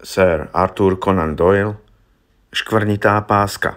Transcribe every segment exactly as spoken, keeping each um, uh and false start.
Sir Arthur Conan Doyle, Škvrnitá páska.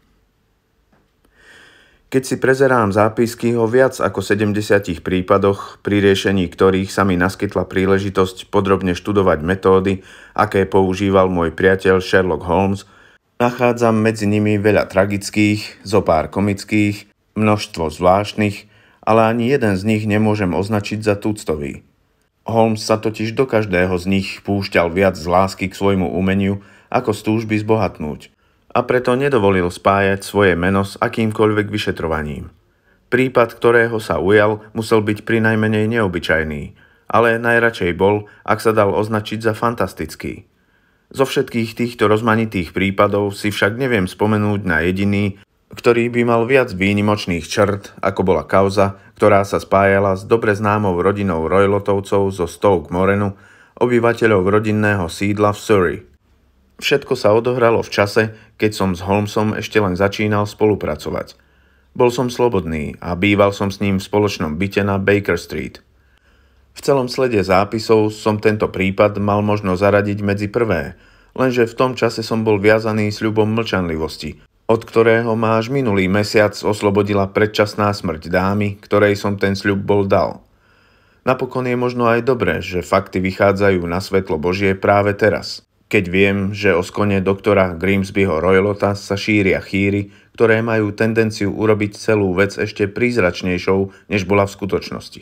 Keď si prezerám zápisky o viac ako sedemdesiatich prípadoch, pri riešení ktorých sa mi naskytla príležitosť podrobne študovať metódy, aké používal môj priateľ Sherlock Holmes, nachádzam medzi nimi veľa tragických, zopár komických, množstvo zvláštnych, ale ani jeden z nich nemôžem označiť za tuctový. Holmes sa totiž do každého z nich púšťal viac z lásky k svojmu umeniu, ako z túžby zbohatnúť. A preto nedovolil spájať svoje meno s akýmkoľvek vyšetrovaním. Prípad, ktorého sa ujal, musel byť prinajmenej neobyčajný, ale najradšej bol, ak sa dal označiť za fantastický. Zo všetkých týchto rozmanitých prípadov si však neviem spomenúť na jediný, ktorý by mal viac výnimočných črt, ako bola kauza, ktorá sa spájala s dobre známou rodinou Roylotovcov zo Stoke Morenu, obyvateľov rodinného sídla v Surrey. Všetko sa odohralo v čase, keď som s Holmesom ešte len začínal spolupracovať. Bol som slobodný a býval som s ním v spoločnom byte na Baker Street. V celom slede zápisov som tento prípad mal možno zaradiť medzi prvé, lenže v tom čase som bol viazaný sľubom mlčanlivosti, od ktorého ma až minulý mesiac oslobodila predčasná smrť dámy, ktorej som ten sľub bol dal. Napokon je možno aj dobré, že fakty vychádzajú na svetlo Božie práve teraz, keď viem, že o skone doktora Grimsbyho Roylota sa šíria chýry, ktoré majú tendenciu urobiť celú vec ešte prízračnejšou, než bola v skutočnosti.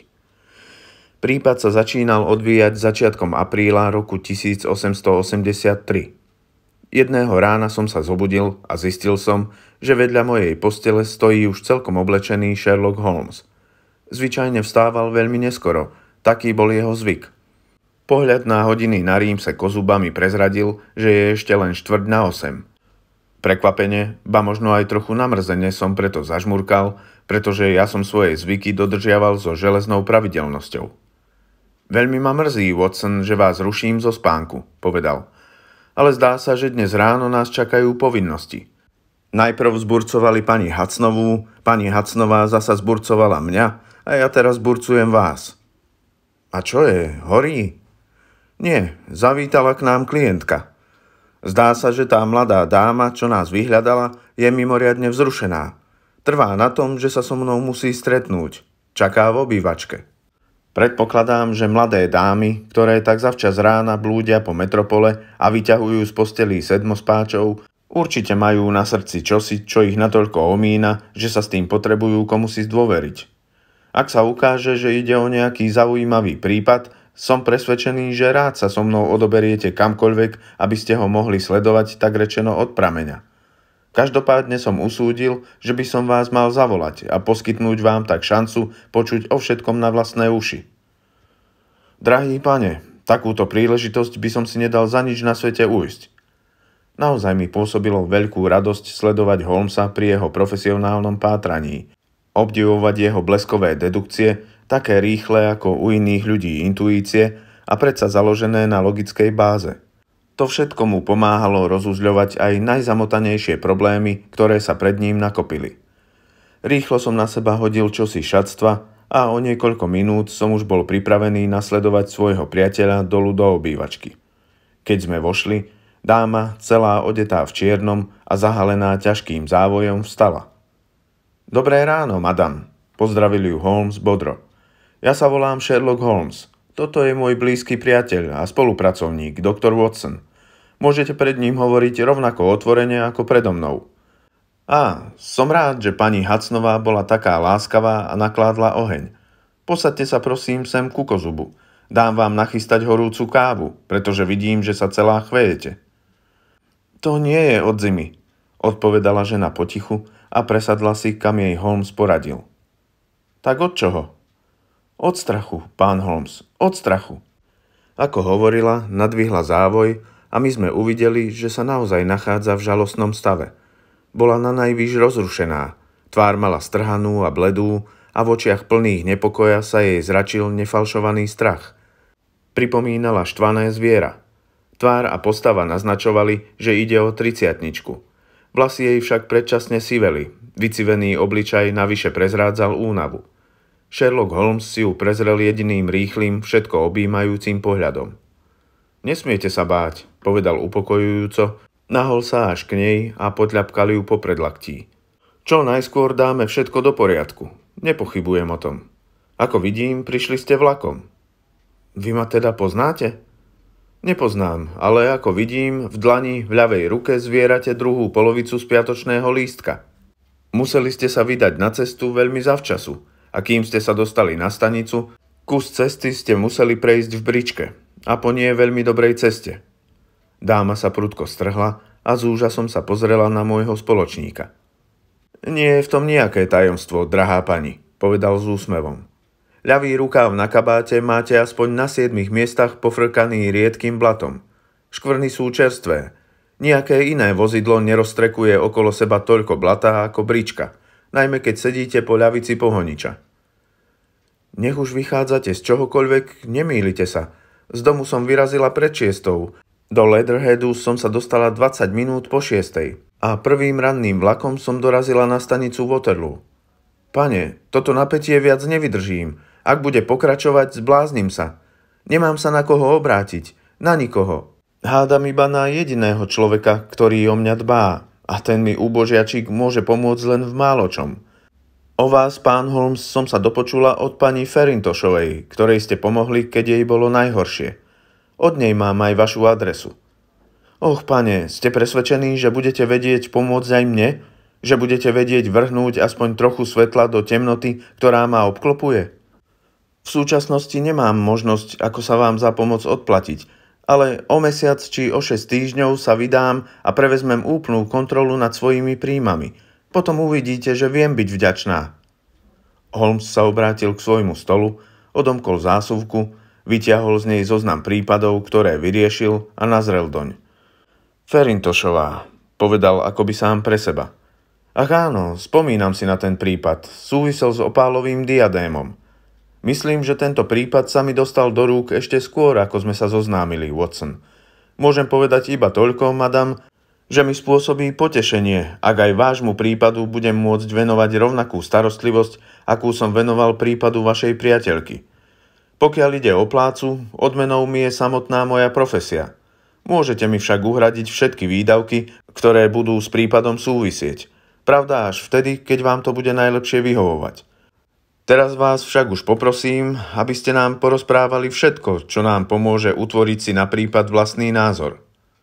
Prípad sa začínal odvíjať začiatkom apríla roku tisícosemstoosemdesiattri. Jedného rána som sa zobudil a zistil som, že vedľa mojej postele stojí už celkom oblečený Sherlock Holmes. Zvyčajne vstával veľmi neskoro, taký bol jeho zvyk. Pohľad na hodiny na rímse kozuba mi prezradil, že je ešte len štvrť na osem. Prekvapene, ba možno aj trochu namrzene som preto zažmurkal, pretože ja som svoje zvyky dodržiaval so železnou pravidelnosťou. Veľmi ma mrzí, Watson, že vás ruším zo spánku, povedal. Ale zdá sa, že dnes ráno nás čakajú povinnosti. Najprv zburcovali pani Hudsonovú, pani Hudsonová zasa zburcovala mňa a ja teraz burcujem vás. A čo je, horí? Nie, zavítala k nám klientka. Zdá sa, že tá mladá dáma, čo nás vyhľadala, je mimoriadne vzrušená. Trvá na tom, že sa so mnou musí stretnúť. Čaká v obývačke. Predpokladám, že mladé dámy, ktoré tak zavčas rána blúdia po metropole a vyťahujú z postelí sedmospáčov, určite majú na srdci čosi, čo ich natoľko omína, že sa s tým potrebujú komusi zdôveriť. Ak sa ukáže, že ide o nejaký zaujímavý prípad, som presvedčený, že rád sa so mnou odoberiete kamkoľvek, aby ste ho mohli sledovať tak rečeno od prameňa. Každopádne som usúdil, že by som vás mal zavolať a poskytnúť vám tak šancu počuť o všetkom na vlastné uši. Drahý pane, takúto príležitosť by som si nedal za nič na svete ujsť. Naozaj mi pôsobilo veľkú radosť sledovať Holmesa pri jeho profesionálnom pátraní, obdivovať jeho bleskové dedukcie, také rýchle ako u iných ľudí intuície a predsa založené na logickej báze. To všetko mu pomáhalo rozuzľovať aj najzamotanejšie problémy, ktoré sa pred ním nakopili. Rýchlo som na seba hodil čosi šatstva a o niekoľko minút som už bol pripravený nasledovať svojho priateľa dolu do obývačky. Keď sme vošli, dáma, celá odetá v čiernom a zahalená ťažkým závojom, vstala. Dobré ráno, madam, pozdravil ju Holmes bodro. Ja sa volám Sherlock Holmes. Toto je môj blízky priateľ a spolupracovník, doktor Watson. Môžete pred ním hovoriť rovnako otvorene ako predo mnou. Á, som rád, že pani Hudsonová bola taká láskavá a nakládla oheň. Posaďte sa prosím sem ku kozubu. Dám vám nachystať horúcu kávu, pretože vidím, že sa celá chvejete. To nie je od zimy, odpovedala žena potichu a presadla si, kam jej Holmes poradil. Tak od čoho? Od strachu, pán Holmes, od strachu. Ako hovorila, nadvihla závoj a my sme uvideli, že sa naozaj nachádza v žalostnom stave. Bola na najvýš rozrušená, tvár mala strhanú a bledú a v očiach plných nepokoja sa jej zračil nefalšovaný strach. Pripomínala štvané zviera. Tvár a postava naznačovali, že ide o triciatničku. Vlasy jej však predčasne siveli, vycivený obličaj navyše prezrádzal únavu. Sherlock Holmes si ju prezrel jediným rýchlym, všetko objímajúcim pohľadom. Nesmiete sa báť, povedal upokojujúco, nahol sa až k nej a potľapkali ju po predlaktí. Čo najskôr dáme všetko do poriadku. Nepochybujem o tom. Ako vidím, prišli ste vlakom. Vy ma teda poznáte? Nepoznám, ale ako vidím, v dlani v ľavej ruke zvierate druhú polovicu spiatočného lístka. Museli ste sa vydať na cestu veľmi zavčasu a kým ste sa dostali na stanicu, kus cesty ste museli prejsť v bričke a po nie veľmi dobrej ceste. Dáma sa prudko strhla a s úžasom sa pozrela na môjho spoločníka. Nie je v tom nejaké tajomstvo, drahá pani, povedal s úsmevom. Ľavý rukáv na kabáte máte aspoň na siedmich miestach pofrkaný riedkým blatom. Škvrny sú čerstvé. Nejaké iné vozidlo neroztrekuje okolo seba toľko blata ako brička, najmä keď sedíte po ľavici pohoniča. Nech už vychádzate z čohokoľvek, nemýlite sa. Z domu som vyrazila pred šiestou. Do Leatherheadu som sa dostala dvadsať minút po šiestej a prvým ranným vlakom som dorazila na stanicu Waterloo. Pane, toto napätie viac nevydržím. Ak bude pokračovať, zbláznim sa. Nemám sa na koho obrátiť. Na nikoho. Hádam iba na jediného človeka, ktorý o mňa dbá. A ten mi úbožiačik môže pomôcť len v máločom. O vás, pán Holmes, som sa dopočula od pani Ferintoshovej, ktorej ste pomohli, keď jej bolo najhoršie. Od nej mám aj vašu adresu. Och, pane, ste presvedčení, že budete vedieť pomôcť aj mne? Že budete vedieť vrhnúť aspoň trochu svetla do temnoty, ktorá ma obklopuje? V súčasnosti nemám možnosť, ako sa vám za pomoc odplatiť, ale o mesiac či o šesť týždňov sa vydám a prevezmem úplnú kontrolu nad svojimi príjmami. Potom uvidíte, že viem byť vďačná. Holmes sa obrátil k svojmu stolu, odomkol zásuvku, vyťahol z nej zoznam prípadov, ktoré vyriešil a nazrel doň. Ferintoshová, povedal akoby sám pre seba. Ach áno, spomínam si na ten prípad, súvisel s opálovým diadémom. Myslím, že tento prípad sa mi dostal do rúk ešte skôr, ako sme sa zoznámili, Watson. Môžem povedať iba toľko, madam, že mi spôsobí potešenie, ak aj vášmu prípadu budem môcť venovať rovnakú starostlivosť, akú som venoval prípadu vašej priateľky. Pokiaľ ide o plácu, odmenou mi je samotná moja profesia. Môžete mi však uhradiť všetky výdavky, ktoré budú s prípadom súvisieť. Pravda až vtedy, keď vám to bude najlepšie vyhovovať. Teraz vás však už poprosím, aby ste nám porozprávali všetko, čo nám pomôže utvoriť si na prípad vlastný názor.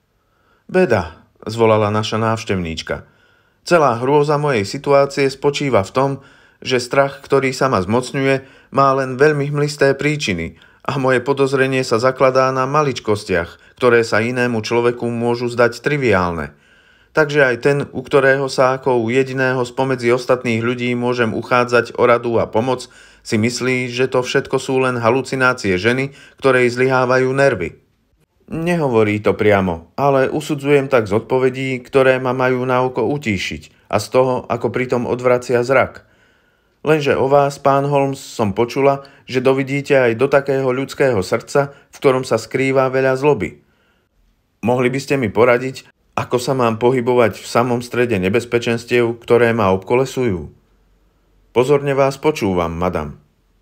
Beda, zvolala naša návštevníčka. Celá hrôza mojej situácie spočíva v tom, že strach, ktorý sa ma zmocňuje, má len veľmi hmlisté príčiny a moje podozrenie sa zakladá na maličkostiach, ktoré sa inému človeku môžu zdať triviálne. Takže aj ten, u ktorého sa ako u jediného spomedzi ostatných ľudí môžem uchádzať o radu a pomoc, si myslí, že to všetko sú len halucinácie ženy, ktorej zlyhávajú nervy. Nehovorí to priamo, ale usudzujem tak z odpovedí, ktoré ma majú na oko utíšiť a z toho, ako pritom odvracia zrak. Lenže o vás, pán Holmes, som počula, že dovidíte aj do takého ľudského srdca, v ktorom sa skrýva veľa zloby. Mohli by ste mi poradiť, ako sa mám pohybovať v samom strede nebezpečenstiev, ktoré ma obkolesujú? Pozorne vás počúvam, madam.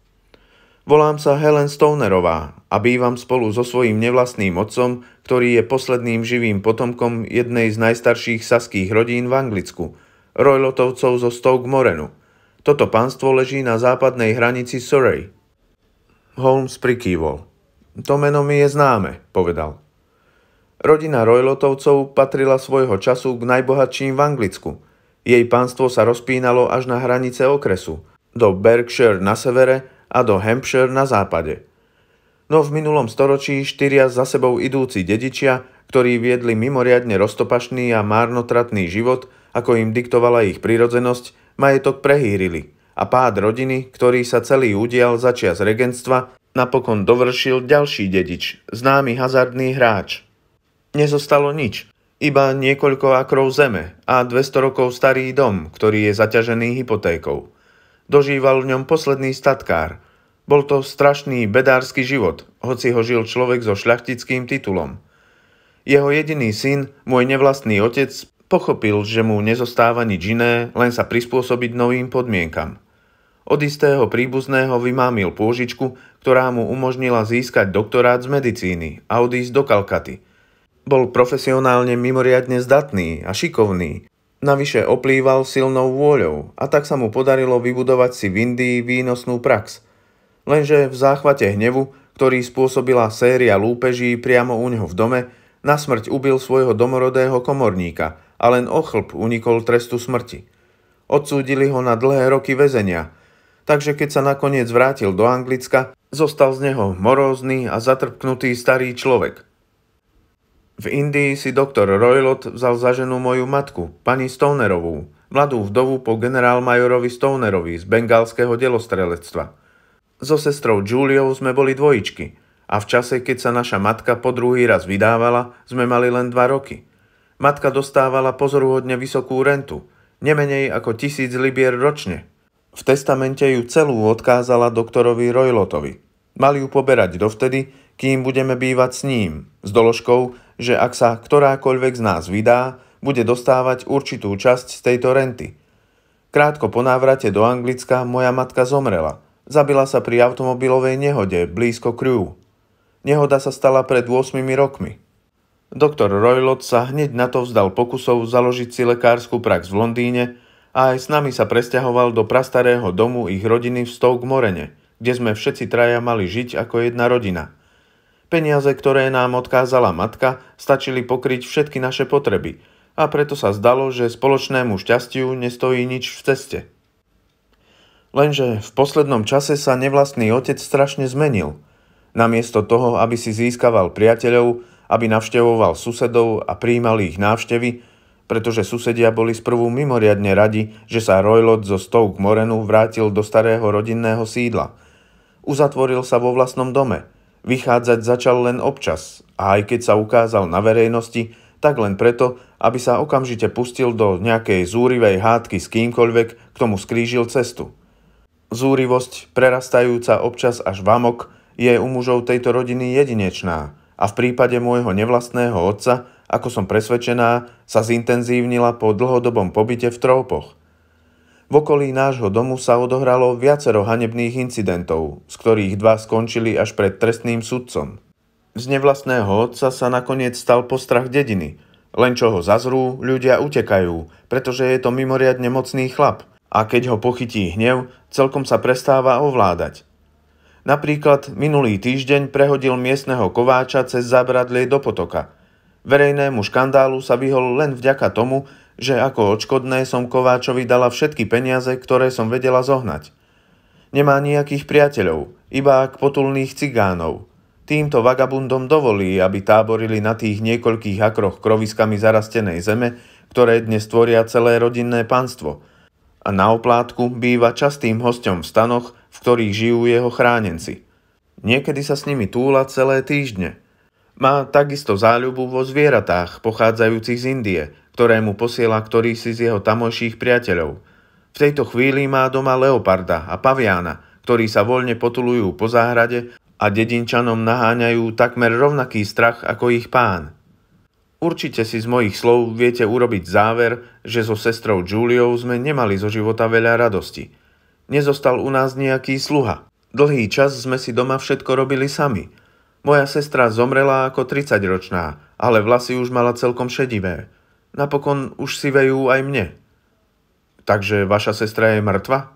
Volám sa Helen Stonerová a bývam spolu so svojím nevlastným otcom, ktorý je posledným živým potomkom jednej z najstarších saských rodín v Anglicku, Roylotovcov zo Stoke Morenu. Toto panstvo leží na západnej hranici Surrey. Holmes prikývol. To meno mi je známe, povedal. Rodina Roylotovcov patrila svojho času k najbohatším v Anglicku. Jej pánstvo sa rozpínalo až na hranice okresu, do Berkshire na severe a do Hampshire na západe. No v minulom storočí štyria za sebou idúci dedičia, ktorí viedli mimoriadne roztopašný a márnotratný život, ako im diktovala ich prirodzenosť, majetok prehýrili a pád rodiny, ktorý sa celý udial začias regentstva, napokon dovršil ďalší dedič, známy hazardný hráč. Nezostalo nič, iba niekoľko akrov zeme a dvesto rokov starý dom, ktorý je zaťažený hypotékou. Dožíval v ňom posledný statkár. Bol to strašný bedársky život, hoci ho žil človek so šľachtickým titulom. Jeho jediný syn, môj nevlastný otec, pochopil, že mu nezostáva nič iné, len sa prispôsobiť novým podmienkam. Od istého príbuzného vymámil pôžičku, ktorá mu umožnila získať doktorát z medicíny a odísť do Kalkaty. Bol profesionálne mimoriadne zdatný a šikovný, navyše oplýval silnou vôľou a tak sa mu podarilo vybudovať si v Indii výnosnú prax. Lenže v záchvate hnevu, ktorý spôsobila séria lúpeží priamo u neho v dome, na smrť ubil svojho domorodého komorníka a len o chlp unikol trestu smrti. Odsúdili ho na dlhé roky väzenia, takže keď sa nakoniec vrátil do Anglicka, zostal z neho morózny a zatrpknutý starý človek. V Indii si doktor Roylott vzal za ženu moju matku, pani Stonerovú, mladú vdovu po generálmajorovi Stonerovi z bengálskeho delostrelectva. So sestrou Juliou sme boli dvojičky a v čase, keď sa naša matka po druhý raz vydávala, sme mali len dva roky. Matka dostávala pozoruhodne vysokú rentu, nemenej ako tisíc libier ročne. V testamente ju celú odkázala doktorovi Roylottovi. Mali ju poberať dovtedy, kým budeme bývať s ním, s doložkou, že ak sa ktorákoľvek z nás vydá, bude dostávať určitú časť z tejto renty. Krátko po návrate do Anglicka moja matka zomrela. Zabila sa pri automobilovej nehode blízko Crewe. Nehoda sa stala pred ôsmimi rokmi. Doktor Roylott sa hneď na to vzdal pokusov založiť si lekársku prax v Londýne a aj s nami sa presťahoval do prastarého domu ich rodiny v Stoke Morene, kde sme všetci traja mali žiť ako jedna rodina. Peniaze, ktoré nám odkázala matka, stačili pokryť všetky naše potreby a preto sa zdalo, že spoločnému šťastiu nestojí nič v ceste. Lenže v poslednom čase sa nevlastný otec strašne zmenil. Namiesto toho, aby si získaval priateľov, aby navštevoval susedov a prijímal ich návštevy, pretože susedia boli sprvu mimoriadne radi, že sa Roylott zo Stoke Morenu vrátil do starého rodinného sídla. Uzatvoril sa vo vlastnom dome. Vychádzať začal len občas a aj keď sa ukázal na verejnosti, tak len preto, aby sa okamžite pustil do nejakej zúrivej hádky s kýmkoľvek, k tomu skrížil cestu. Zúrivosť, prerastajúca občas až v amok, je u mužov tejto rodiny jedinečná a v prípade môjho nevlastného otca, ako som presvedčená, sa zintenzívnila po dlhodobom pobyte v trópoch. V okolí nášho domu sa odohralo viacero hanebných incidentov, z ktorých dva skončili až pred trestným sudcom. Z nevlastného otca sa nakoniec stal postrach dediny, len čo ho zazrú, ľudia utekajú, pretože je to mimoriadne mocný chlap a keď ho pochytí hnev, celkom sa prestáva ovládať. Napríklad minulý týždeň prehodil miestneho kováča cez zábradlie do potoka. Verejnému škandálu sa vyhol len vďaka tomu, že ako odškodné som kováčovi dala všetky peniaze, ktoré som vedela zohnať. Nemá nejakých priateľov, iba ak potulných cigánov. Týmto vagabundom dovolí, aby táborili na tých niekoľkých akroch kroviskami zarastenej zeme, ktoré dnes tvoria celé rodinné panstvo. A na oplátku býva častým hosťom v stanoch, v ktorých žijú jeho chránenci. Niekedy sa s nimi túla celé týždne. Má takisto záľubu vo zvieratách pochádzajúcich z Indie, ktoré mu posiela ktorýsi z jeho tamojších priateľov. V tejto chvíli má doma leoparda a paviána, ktorí sa voľne potulujú po záhrade a dedinčanom naháňajú takmer rovnaký strach ako ich pán. Určite si z mojich slov viete urobiť záver, že so sestrou Juliou sme nemali zo života veľa radosti. Nezostal u nás nejaký sluha. Dlhý čas sme si doma všetko robili sami. Moja sestra zomrela ako tridsaťročná, ale vlasy už mala celkom šedivé. Napokon už sivejú aj mne. Takže vaša sestra je mŕtva?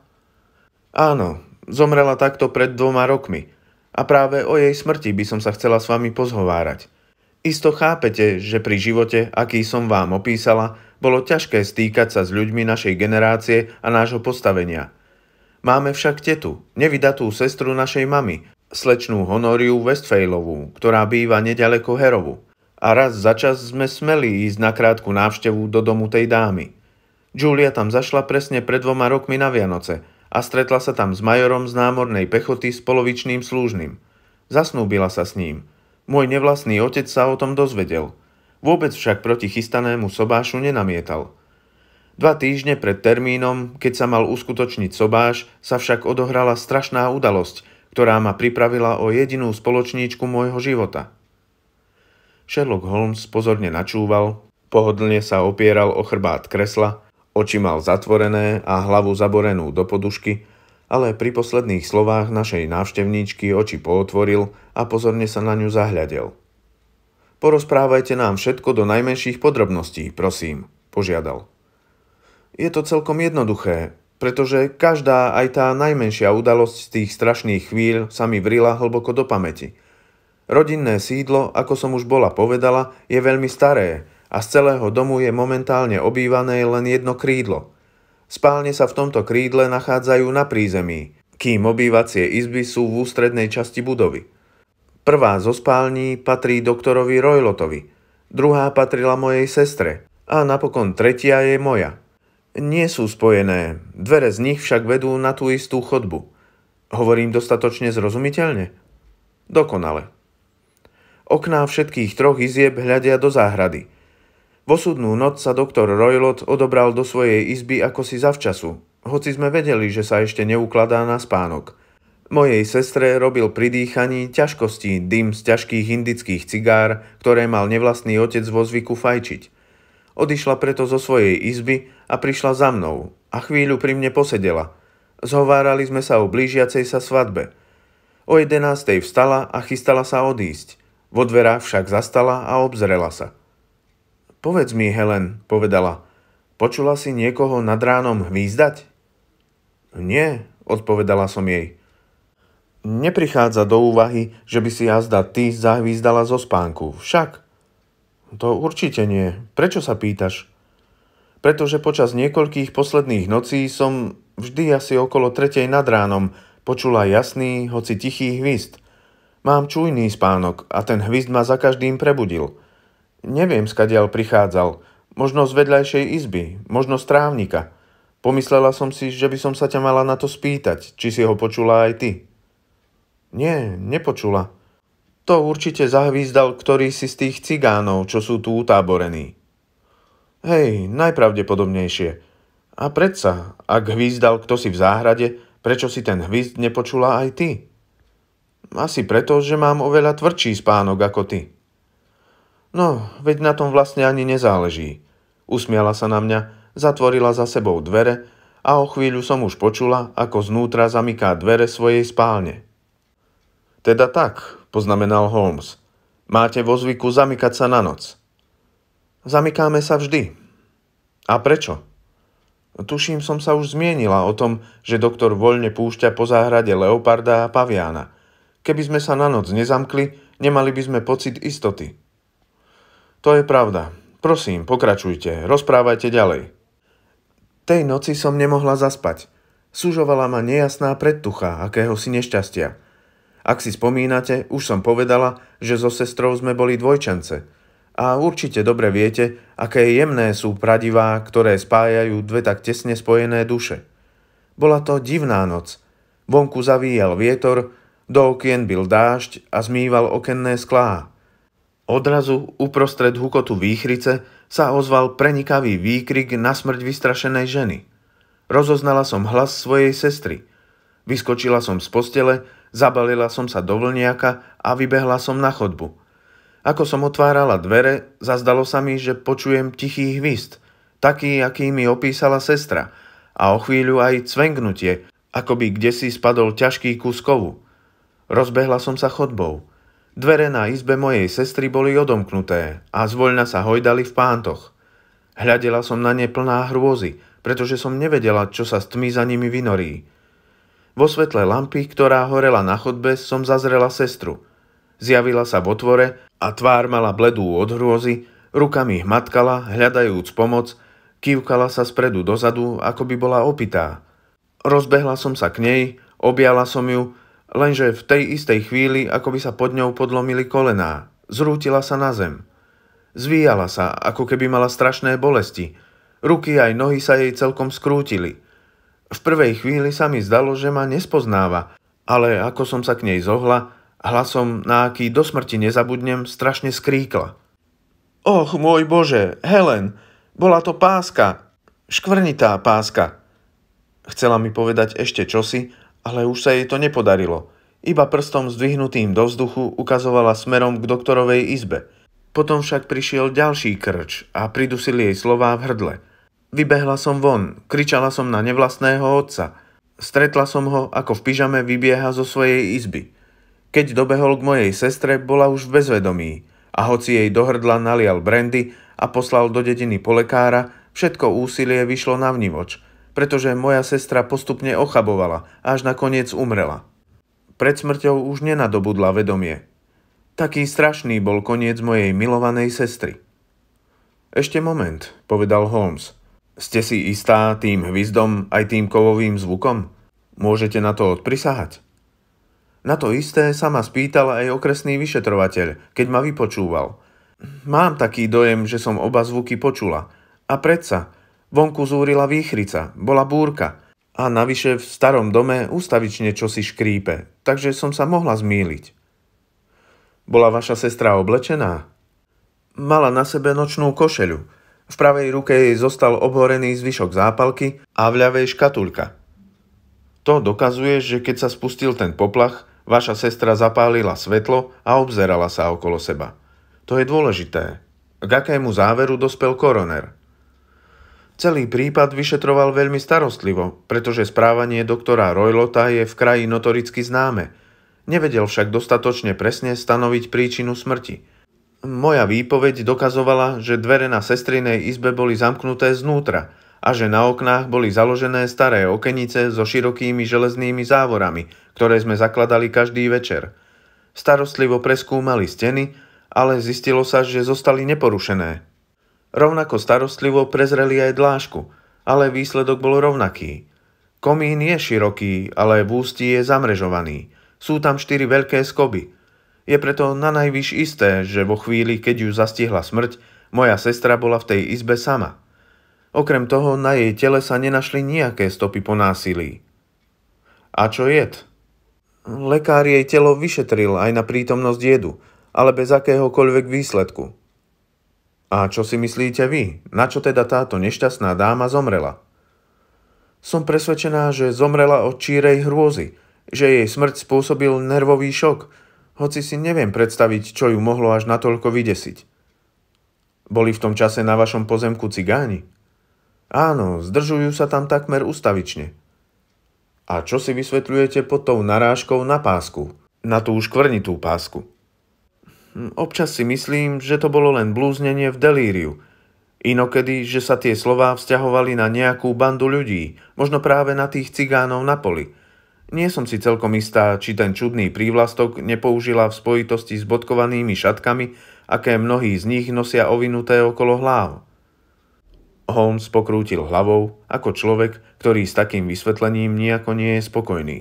Áno, zomrela takto pred dvoma rokmi. A práve o jej smrti by som sa chcela s vami pozhovárať. Isto chápete, že pri živote, aký som vám opísala, bolo ťažké stýkať sa s ľuďmi našej generácie a nášho postavenia. Máme však tetu, nevydatú sestru našej mamy, slečnú Honoriu Westphalovú, ktorá býva neďaleko Herovu. A raz za čas sme smeli ísť na krátku návštevu do domu tej dámy. Julia tam zašla presne pred dvoma rokmi na Vianoce a stretla sa tam s majorom z námornej pechoty s polovičným slúžnym. Zasnúbila sa s ním. Môj nevlastný otec sa o tom dozvedel. Vôbec však proti chystanému sobášu nenamietal. Dva týždne pred termínom, keď sa mal uskutočniť sobáš, sa však odohrala strašná udalosť, ktorá ma pripravila o jedinú spoločníčku môjho života. Sherlock Holmes pozorne načúval, pohodlne sa opieral o chrbát kresla, oči mal zatvorené a hlavu zaborenú do podušky Ale pri posledných slovách našej návštevníčky oči pootvoril a pozorne sa na ňu zahľadel. Porozprávajte nám všetko do najmenších podrobností, prosím, požiadal. Je to celkom jednoduché, pretože každá, aj tá najmenšia udalosť z tých strašných chvíľ sa mi vrila hlboko do pamäti. Rodinné sídlo, ako som už bola povedala, je veľmi staré a z celého domu je momentálne obývané len jedno krídlo. Spálne sa v tomto krídle nachádzajú na prízemí, kým obývacie izby sú v ústrednej časti budovy. Prvá zo spální patrí doktorovi Roylotovi, druhá patrila mojej sestre a napokon tretia je moja. Nie sú spojené, dvere z nich však vedú na tú istú chodbu. Hovorím dostatočne zrozumiteľne? Dokonale. Okná všetkých troch izieb hľadia do záhrady. V osudnú noc sa doktor Roylott odobral do svojej izby akosi zavčasu, hoci sme vedeli, že sa ešte neukladá na spánok. Mojej sestre robil pri dýchaní ťažkosti dym z ťažkých indických cigár, ktoré mal nevlastný otec vo zvyku fajčiť. Odišla preto zo svojej izby a prišla za mnou a chvíľu pri mne posedela. Zhovárali sme sa o blížiacej sa svadbe. O jedenástej vstala a chystala sa odísť. Vo dverách však zastala a obzrela sa. Povedz mi, Helen, povedala, počula si niekoho nad ránom hvízdať? Nie, odpovedala som jej. Neprichádza do úvahy, že by si jazda ty zahvízdala zo spánku, však? To určite nie. Prečo sa pýtaš? Pretože počas niekoľkých posledných nocí som vždy asi okolo tretej nad ránom počula jasný, hoci tichý hvizd. Mám čujný spánok a ten hvizd ma za každým prebudil. Neviem, skadiaľ prichádzal. Možno z vedľajšej izby, možno z trávnika. Pomyslela som si, že by som sa ťa mala na to spýtať, či si ho počula aj ty. Nie, nepočula. To určite zahvízdal ktorý si z tých cigánov, čo sú tu utáborení. Hej, najpravdepodobnejšie. A predsa, ak hvízdal kto si v záhrade, prečo si ten hvizd nepočula aj ty? Asi preto, že mám oveľa tvrdší spánok ako ty. No, veď na tom vlastne ani nezáleží. Usmiala sa na mňa, zatvorila za sebou dvere a o chvíľu som už počula, ako znútra zamyká dvere svojej spálne. Teda tak, poznamenal Holmes. Máte vo zvyku zamykať sa na noc. Zamykáme sa vždy. A prečo? Tuším, som sa už zmienila o tom, že doktor voľne púšťa po záhrade leoparda a paviána. Keby sme sa na noc nezamkli, nemali by sme pocit istoty. To je pravda. Prosím, pokračujte, rozprávajte ďalej. Tej noci som nemohla zaspať. Súžovala ma nejasná predtucha akéhosi nešťastia. Ak si spomínate, už som povedala, že so sestrou sme boli dvojčence. A určite dobre viete, aké jemné sú pradivá, ktoré spájajú dve tak tesne spojené duše. Bola to divná noc. Vonku zavíjal vietor, do okien bil dážď a zmýval okenné sklá. Odrazu, uprostred hukotu výchrice, sa ozval prenikavý výkrik na smrť vystrašenej ženy. Rozoznala som hlas svojej sestry. Vyskočila som z postele, zabalila som sa do vlniaka a vybehla som na chodbu. Ako som otvárala dvere, zazdalo sa mi, že počujem tichý hvizd, taký, aký mi opísala sestra, a o chvíľu aj cvengnutie, ako by kdesi spadol ťažký kus kovu. Rozbehla som sa chodbou. Dvere na izbe mojej sestry boli odomknuté a zvoľna sa hojdali v pántoch. Hľadela som na ne plná hrôzy, pretože som nevedela, čo sa s tmy za nimi vynorí. Vo svetle lampy, ktorá horela na chodbe, som zazrela sestru. Zjavila sa v otvore a tvár mala bledú od hrôzy, rukami hmatkala, hľadajúc pomoc, kývkala sa spredu dozadu, ako by bola opitá. Rozbehla som sa k nej, objala som ju, lenže v tej istej chvíli, ako by sa pod ňou podlomili kolená, zrútila sa na zem. Zvíjala sa, ako keby mala strašné bolesti. Ruky aj nohy sa jej celkom skrútili. V prvej chvíli sa mi zdalo, že ma nespoznáva, ale ako som sa k nej zohla, hlasom, na aký do smrti nezabudnem, strašne skríkla. Och, môj Bože, Helen, bola to páska, škvrnitá páska. Chcela mi povedať ešte čosi, ale už sa jej to nepodarilo. Iba prstom zdvihnutým do vzduchu ukazovala smerom k doktorovej izbe. Potom však prišiel ďalší krč a pridusil jej slová v hrdle. Vybehla som von, kričala som na nevlastného otca. Stretla som ho, ako v pyžame vybieha zo svojej izby. Keď dobehol k mojej sestre, bola už v bezvedomí a hoci jej do hrdla nalial brandy a poslal do dediny po lekára, všetko úsilie vyšlo navnívoč, pretože moja sestra postupne ochabovala a až nakoniec umrela. Pred smrťou už nenadobudla vedomie. Taký strašný bol koniec mojej milovanej sestry. Ešte moment, povedal Holmes. Ste si istá tým hvizdom aj tým kovovým zvukom? Môžete na to odprisahať? Na to isté sa ma spýtal aj okresný vyšetrovateľ, keď ma vypočúval. Mám taký dojem, že som oba zvuky počula. A predsa, vonku zúrila výchrica, bola búrka. A navyše v starom dome ústavične čosi škrípe, takže som sa mohla zmýliť. Bola vaša sestra oblečená? Mala na sebe nočnú košeľu. V pravej ruke jej zostal obhorený zvyšok zápalky a v ľavej škatulka. To dokazuje, že keď sa spustil ten poplach, vaša sestra zapálila svetlo a obzerala sa okolo seba. To je dôležité. K akému záveru dospel koroner? Celý prípad vyšetroval veľmi starostlivo, pretože správanie doktora Roylota je v kraji notoricky známe. Nevedel však dostatočne presne stanoviť príčinu smrti. Moja výpoveď dokazovala, že dvere na sestrinej izbe boli zamknuté znútra a že na oknách boli založené staré okenice so širokými železnými závorami, ktoré sme zakladali každý večer. Starostlivo preskúmali steny, ale zistilo sa, že zostali neporušené. Rovnako starostlivo prezreli aj dlášku, ale výsledok bol rovnaký. Komín je široký, ale v ústí je zamrežovaný. Sú tam štyri veľké skoby. Je preto nanajvýš isté, že vo chvíli, keď ju zastihla smrť, moja sestra bola v tej izbe sama. Okrem toho, na jej tele sa nenašli nejaké stopy po násilí. A čo jed? Lekár jej telo vyšetril aj na prítomnosť jedu, ale bez akéhokoľvek výsledku. A čo si myslíte vy? Na čo teda táto nešťastná dáma zomrela? Som presvedčená, že zomrela od čírej hrôzy, že jej smrť spôsobil nervový šok, hoci si neviem predstaviť, čo ju mohlo až natoľko vydesiť. Boli v tom čase na vašom pozemku cigáni? Áno, zdržujú sa tam takmer ustavične. A čo si vysvetľujete pod tou narážkou na pásku? Na tú škvrnitú pásku? Občas si myslím, že to bolo len blúznenie v delíriu. Inokedy, že sa tie slová vzťahovali na nejakú bandu ľudí, možno práve na tých cigánov na poli. Nie som si celkom istá, či ten čudný prívlastok nepoužila v spojitosti s bodkovanými šatkami, aké mnohí z nich nosia ovinuté okolo hlav. Holmes pokrútil hlavou, ako človek, ktorý s takým vysvetlením nejako nie je spokojný.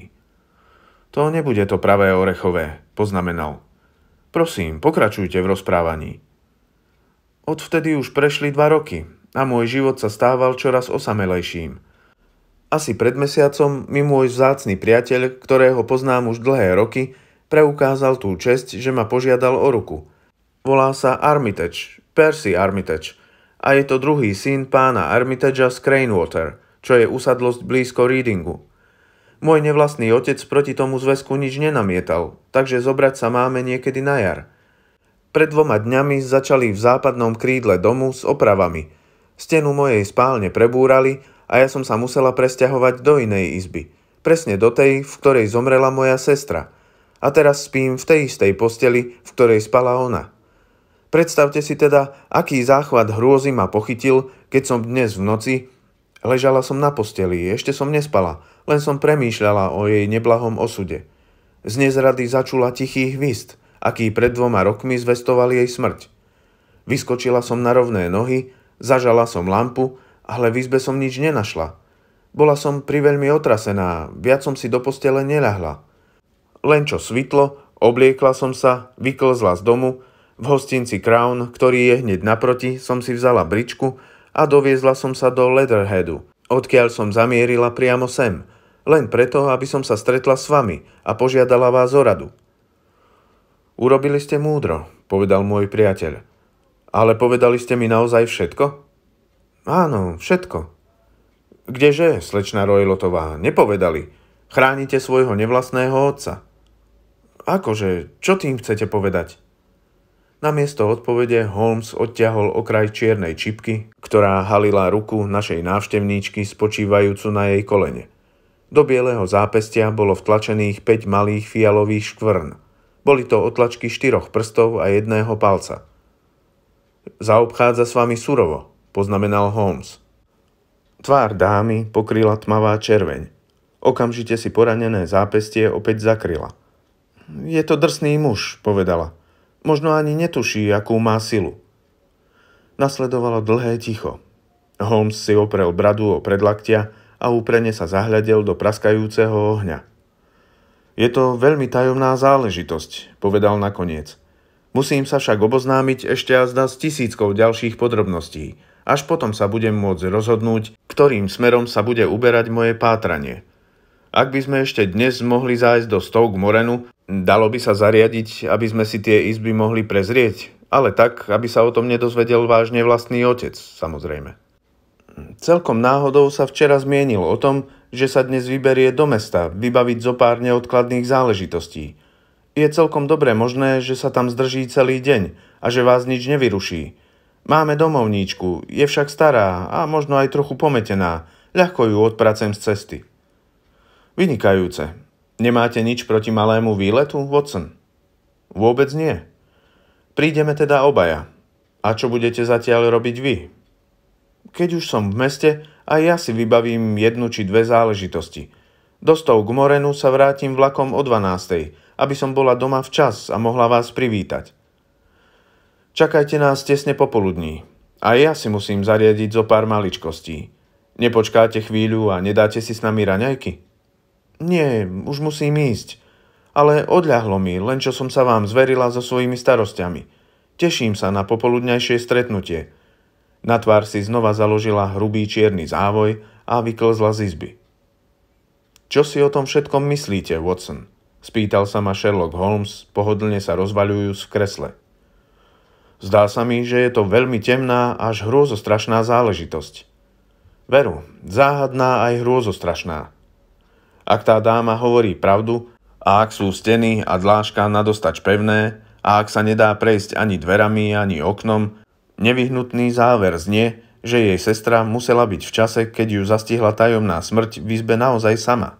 To nebude to pravé orechové, poznamenal. Prosím, pokračujte v rozprávaní. Odvtedy už prešli dva roky a môj život sa stával čoraz osamelejším. Asi pred mesiacom mi môj vzácny priateľ, ktorého poznám už dlhé roky, preukázal tú česť, že ma požiadal o ruku. Volá sa Armitage, Percy Armitage, a je to druhý syn pána Armitagea z Cranewater, čo je usadlosť blízko Readingu. Môj nevlastný otec proti tomu zväzku nič nenamietal, takže zobrať sa máme niekedy na jar. Pred dvoma dňami začali v západnom krídle domu s opravami. Stenu mojej spálne prebúrali a ja som sa musela presťahovať do inej izby, presne do tej, v ktorej zomrela moja sestra. A teraz spím v tej istej posteli, v ktorej spala ona. Predstavte si teda, aký záchvat hrôzy ma pochytil, keď som dnes v noci ležala som na posteli, ešte som nespala, len som premýšľala o jej neblahom osude. Z nezrady začula tichý hvist, aký pred dvoma rokmi zvestoval jej smrť. Vyskočila som na rovné nohy, zažala som lampu, ale v izbe som nič nenašla. Bola som priveľmi otrasená, viac som si do postele neľahla. Len čo svitlo, obliekla som sa, vyklzla z domu, v hostinci Crown, ktorý je hneď naproti, som si vzala bričku a doviezla som sa do Leatherheadu, odkiaľ som zamierila priamo sem, len preto, aby som sa stretla s vami a požiadala vás o radu. Urobili ste múdro, povedal môj priateľ. Ale povedali ste mi naozaj všetko? Áno, všetko. Kdeže, slečna Roylotová, nepovedali. Chránite svojho nevlastného otca. Akože, čo tým chcete povedať? Namiesto odpovede Holmes odťahol okraj čiernej čipky, ktorá halila ruku našej návštevníčky spočívajúcu na jej kolene. Do bieleho zápestia bolo vtlačených päť malých fialových škvrn. Boli to otlačky štyroch prstov a jedného palca. Zaobchádza s vami surovo, poznamenal Holmes. Tvár dámy pokryla tmavá červeň. Okamžite si poranené zápestie opäť zakryla. Je to drsný muž, povedala. Možno ani netuší, akú má silu. Nasledovalo dlhé ticho. Holmes si oprel bradu o predlaktia a úprene sa zahľadel do praskajúceho ohňa. Je to veľmi tajomná záležitosť, povedal nakoniec. Musím sa však oboznámiť ešte azda s tisíckou ďalších podrobností. Až potom sa budem môcť rozhodnúť, ktorým smerom sa bude uberať moje pátranie. Ak by sme ešte dnes mohli zájsť do Stoke Morenu, dalo by sa zariadiť, aby sme si tie izby mohli prezrieť, ale tak, aby sa o tom nedozvedel vážne vlastný otec, samozrejme. Celkom náhodou sa včera zmienil o tom, že sa dnes vyberie do mesta vybaviť zo pár neodkladných záležitostí. Je celkom dobre možné, že sa tam zdrží celý deň a že vás nič nevyruší. Máme domovníčku, je však stará a možno aj trochu pometená. Ľahko ju odpracem z cesty. Vynikajúce. Nemáte nič proti malému výletu, Watson? Vôbec nie. Prídeme teda obaja. A čo budete zatiaľ robiť vy? Keď už som v meste, aj ja si vybavím jednu či dve záležitosti. Do Stoke Morenu sa vrátim vlakom o dvanástej, aby som bola doma včas a mohla vás privítať. Čakajte nás tesne popoludní. A ja si musím zariadiť zo pár maličkostí. Nepočkáte chvíľu a nedáte si s nami raňajky? Nie, už musím ísť. Ale odľahlo mi, len čo som sa vám zverila so svojimi starosťami. Teším sa na popoludňajšie stretnutie. Na tvár si znova založila hrubý čierny závoj a vyklzla z izby. Čo si o tom všetkom myslíte, Watson? Spýtal sa ma Sherlock Holmes, pohodlne sa rozvaľujúc v kresle. Zdá sa mi, že je to veľmi temná až hrôzostrašná záležitosť. Veru, záhadná aj hrôzostrašná. Ak tá dáma hovorí pravdu, a ak sú steny a dláška nadostač pevné, a ak sa nedá prejsť ani dverami, ani oknom, nevyhnutný záver znie, že jej sestra musela byť v čase, keď ju zastihla tajomná smrť v izbe naozaj sama.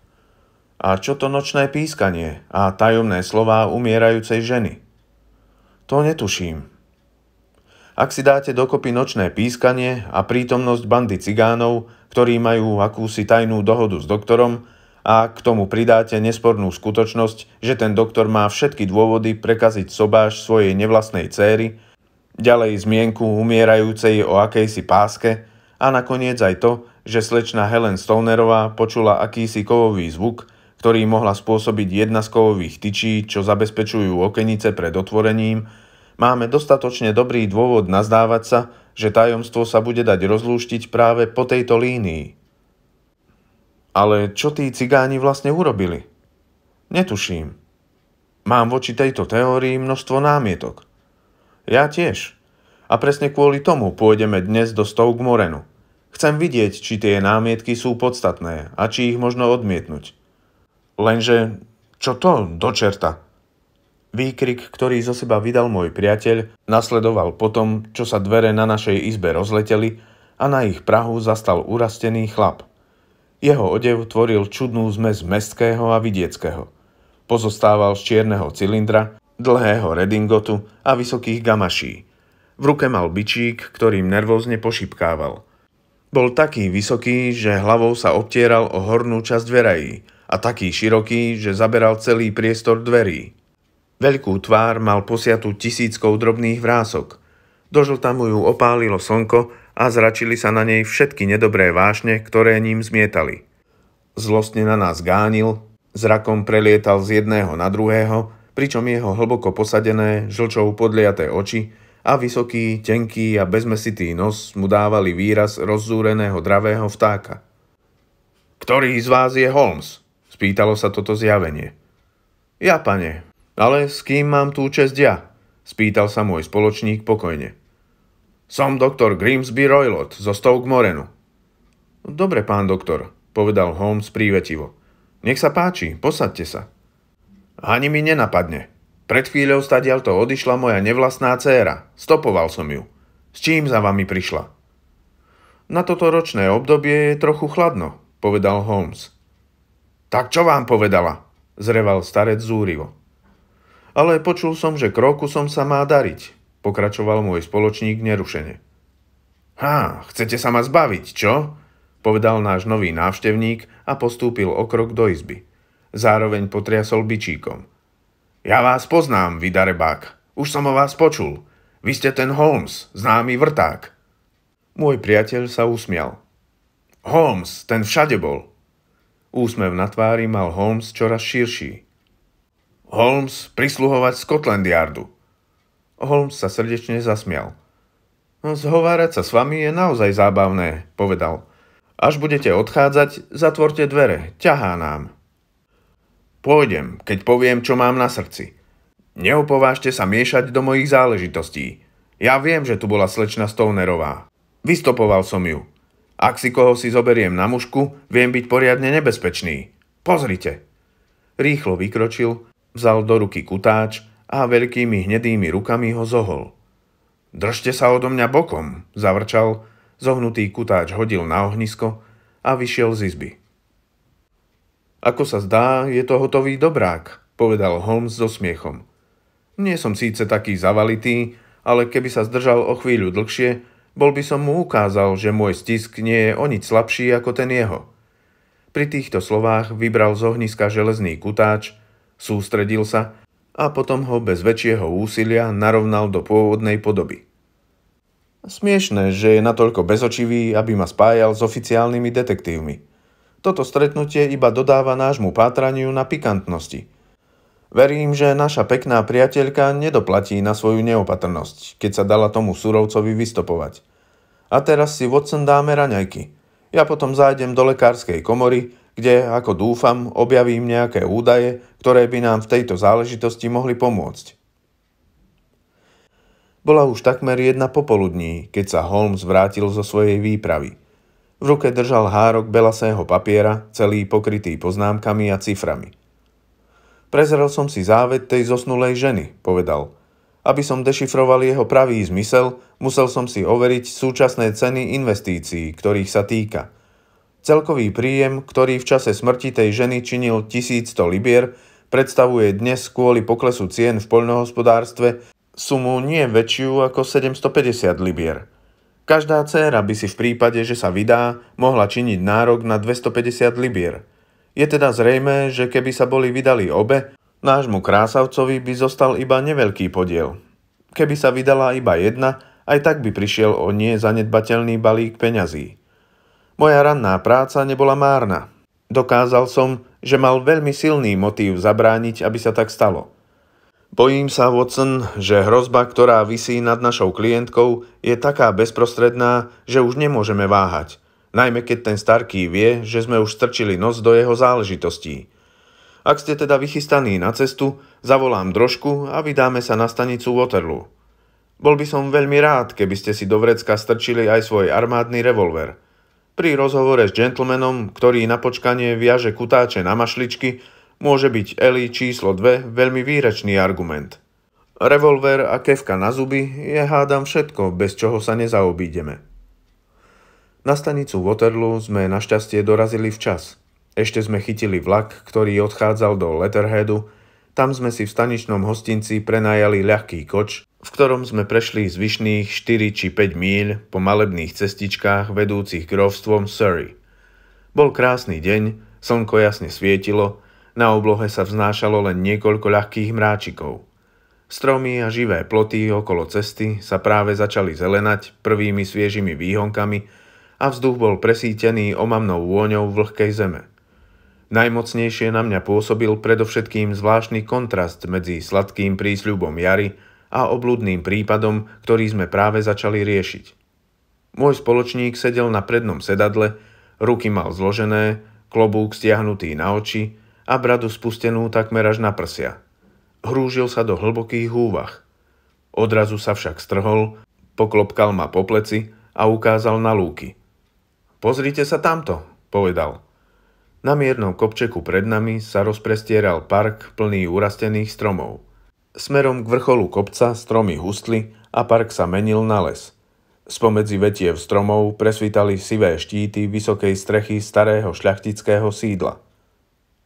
A čo to nočné pískanie a tajomné slová umierajúcej ženy? To netuším. Ak si dáte dokopy nočné pískanie a prítomnosť bandy cigánov, ktorí majú akúsi tajnú dohodu s doktorom, a k tomu pridáte nespornú skutočnosť, že ten doktor má všetky dôvody prekaziť sobáš svojej nevlastnej céry, ďalej zmienku umierajúcej o akejsi páske a nakoniec aj to, že slečna Helen Stonerová počula akýsi kovový zvuk, ktorý mohla spôsobiť jedna z kovových tyčí, čo zabezpečujú okenice pred otvorením, máme dostatočne dobrý dôvod nazdávať sa, že tajomstvo sa bude dať rozlúštiť práve po tejto línii. Ale čo tí cigáni vlastne urobili? Netuším. Mám voči tejto teórii množstvo námietok. Ja tiež. A presne kvôli tomu pôjdeme dnes do Stoke Morenu. Chcem vidieť, či tie námietky sú podstatné a či ich možno odmietnúť. Lenže, čo to do čerta? Výkrik, ktorý zo seba vydal môj priateľ, nasledoval potom, čo sa dvere na našej izbe rozleteli a na ich prahu zastal urastený chlap. Jeho odev tvoril čudnú zmes mestského a vidieckého. Pozostával z čierneho cylindra, dlhého redingotu a vysokých gamaší. V ruke mal bičík, ktorým nervózne pošipkával. Bol taký vysoký, že hlavou sa obtieral o hornú časť dverají a taký široký, že zaberal celý priestor dverí. Veľkú tvár mal posiatú tisíckou drobných vrások. Do žlta mu ju opálilo slnko a zračili sa na nej všetky nedobré vášne, ktoré ním zmietali. Zlostne na nás gánil, zrakom prelietal z jedného na druhého, pričom jeho hlboko posadené, žlčou podliaté oči a vysoký, tenký a bezmesitý nos mu dávali výraz rozzúreného dravého vtáka. Ktorý z vás je Holmes? Spýtalo sa toto zjavenie. Ja, pane, ale s kým mám tú česť ja? Spýtal sa môj spoločník pokojne. Som doktor Grimsby Roylott zo Stoke Morenu. Dobre, pán doktor, povedal Holmes prívetivo. Nech sa páči, posaďte sa. Ani mi nenapadne. Pred chvíľou stadiaľto odišla moja nevlastná dcéra. Stopoval som ju. S čím za vami prišla? Na toto ročné obdobie je trochu chladno, povedal Holmes. Tak čo vám povedala? Zreval starec zúrivo. Ale počul som, že Krokusom sa má dariť, pokračoval môj spoločník nerušene. Há, chcete sa ma zbaviť, čo? Povedal náš nový návštevník a postúpil o krok do izby. Zároveň potriasol bičíkom. Ja vás poznám, vy darebák. Už som o vás počul. Vy ste ten Holmes, známy vrták. Môj priateľ sa usmial. Holmes, ten všade bol. Úsmev na tvári mal Holmes čoraz širší. Holmes, prisluhovať Scotland Yardu. Holmes sa srdečne zasmial. Zhovárať sa s vami je naozaj zábavné, povedal. Až budete odchádzať, zatvorte dvere, ťahá nám. Pôjdem, keď poviem, čo mám na srdci. Neopovážte sa miešať do mojich záležitostí. Ja viem, že tu bola slečna Stonerová. Vystopoval som ju. Ak si koho si zoberiem na mužku, viem byť poriadne nebezpečný. Pozrite. Rýchlo vykročil, vzal do ruky kutáč a veľkými hnedými rukami ho zohol. Držte sa odo mňa bokom, zavrčal, zohnutý kutáč hodil na ohnisko a vyšiel z izby. Ako sa zdá, je to hotový dobrák, povedal Holmes so smiechom. Nie som síce taký zavalitý, ale keby sa zdržal o chvíľu dlhšie, bol by som mu ukázal, že môj stisk nie je o nič slabší ako ten jeho. Pri týchto slovách vybral z ohniska železný kutáč, sústredil sa a potom ho bez väčšieho úsilia narovnal do pôvodnej podoby. Smiešné, že je natoľko bezočivý, aby ma spájal s oficiálnymi detektívmi. Toto stretnutie iba dodáva nášmu pátraniu na pikantnosti. Verím, že naša pekná priateľka nedoplatí na svoju neopatrnosť, keď sa dala tomu surovcovi vystopovať. A teraz si Watson dáme raňajky. Ja potom zájdem do lekárskej komory, kde, ako dúfam, objavím nejaké údaje, ktoré by nám v tejto záležitosti mohli pomôcť. Bola už takmer jedna popoludní, keď sa Holmes vrátil zo svojej výpravy. V ruke držal hárok belasého papiera, celý pokrytý poznámkami a ciframi. Prezrel som si záved tej zosnulej ženy, povedal. Aby som dešifroval jeho pravý zmysel, musel som si overiť súčasné ceny investícií, ktorých sa týka. Celkový príjem, ktorý v čase smrti tej ženy činil tisícsto libier, predstavuje dnes kvôli poklesu cien v poľnohospodárstve sumu nie väčšiu ako sedemstopäťdesiat libier. Každá dcéra by si v prípade, že sa vydá, mohla činiť nárok na dvestopäťdesiat libier. Je teda zrejmé, že keby sa boli vydali obe, nášmu krásavcovi by zostal iba neveľký podiel. Keby sa vydala iba jedna, aj tak by prišiel o nie zanedbateľný balík peňazí. Moja ranná práca nebola márna. Dokázal som, že mal veľmi silný motív zabrániť, aby sa tak stalo. Bojím sa, Watson, že hrozba, ktorá visí nad našou klientkou, je taká bezprostredná, že už nemôžeme váhať. Najmä keď ten Starký vie, že sme už strčili nos do jeho záležitostí. Ak ste teda vychystaní na cestu, zavolám drožku a vydáme sa na stanicu Waterloo. Bol by som veľmi rád, keby ste si do vrecka strčili aj svoj armádny revolver. Pri rozhovore s gentlemanom, ktorý na počkanie viaže kutáče na mašličky, môže byť Ellie číslo dve veľmi výrečný argument. Revolver a kefka na zuby je hádam všetko, bez čoho sa nezaobídeme. Na stanicu Waterloo sme našťastie dorazili včas. Ešte sme chytili vlak, ktorý odchádzal do Leatherheadu. Tam sme si v staničnom hostinci prenajali ľahký koč, v ktorom sme prešli zvyšných štyri či päť míľ po malebných cestičkách vedúcich grófstvom Surrey. Bol krásny deň, slnko jasne svietilo, na oblohe sa vznášalo len niekoľko ľahkých mráčikov. Stromy a živé ploty okolo cesty sa práve začali zelenať prvými sviežimi výhonkami a vzduch bol presítený omamnou vôňou vlhkej zeme. Najmocnejšie na mňa pôsobil predovšetkým zvláštny kontrast medzi sladkým prísľubom jary a obľudným prípadom, ktorý sme práve začali riešiť. Môj spoločník sedel na prednom sedadle, ruky mal zložené, klobúk stiahnutý na oči a bradu spustenú takmer až na prsia. Hrúžil sa do hlbokých úvah. Odrazu sa však strhol, poklopkal ma po pleci a ukázal na lúky. Pozrite sa tamto, povedal. Na miernom kopčeku pred nami sa rozprestieral park plný urastených stromov. Smerom k vrcholu kopca stromy hustli a park sa menil na les. Spomedzi vetiev stromov presvítali sivé štíty vysokej strechy starého šľachtického sídla.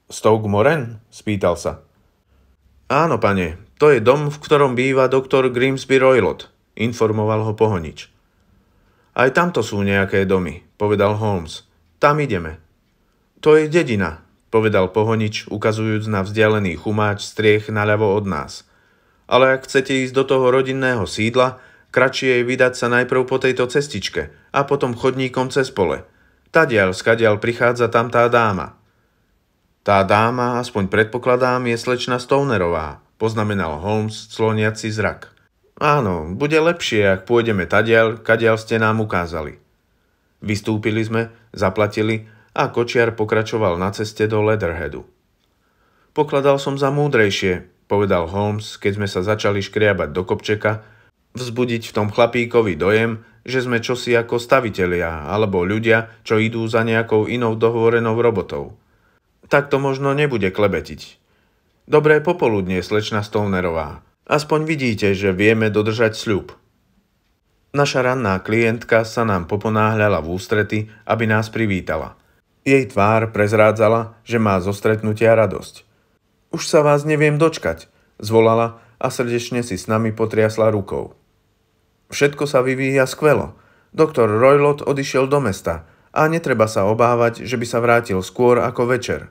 Stoke Moran? Spýtal sa. Áno, pane, to je dom, v ktorom býva doktor Grimsby Roylott, informoval ho pohonič. Aj tamto sú nejaké domy, povedal Holmes. Tam ideme. To je dedina, povedal pohonič, ukazujúc na vzdialený chumáč striech naľavo od nás. Ale ak chcete ísť do toho rodinného sídla, kratšie je vydať sa najprv po tejto cestičke a potom chodníkom cez pole. Tadiaľ, skadiaľ prichádza tam tá dáma. Tá dáma, aspoň predpokladám, je slečna Stonerová, poznamenal Holmes, cloniaci zrak. Áno, bude lepšie, ak pôjdeme tadiaľ, kadiaľ ste nám ukázali. Vystúpili sme, zaplatili a kočiar pokračoval na ceste do Leatherheadu. Pokladal som za múdrejšie, povedal Holmes, keď sme sa začali škriabať do kopčeka, vzbudiť v tom chlapíkovi dojem, že sme čosi ako stavitelia alebo ľudia, čo idú za nejakou inou dohovorenou robotou. Tak to možno nebude klebetiť. Dobré popoludnie, slečna Stonerová. Aspoň vidíte, že vieme dodržať sľub. Naša ranná klientka sa nám poponáhľala v ústrety, aby nás privítala. Jej tvár prezrádzala, že má zo stretnutia radosť. Už sa vás neviem dočkať, zvolala a srdečne si s nami potriasla rukou. Všetko sa vyvíja skvelo. Doktor Roylott odišiel do mesta a netreba sa obávať, že by sa vrátil skôr ako večer.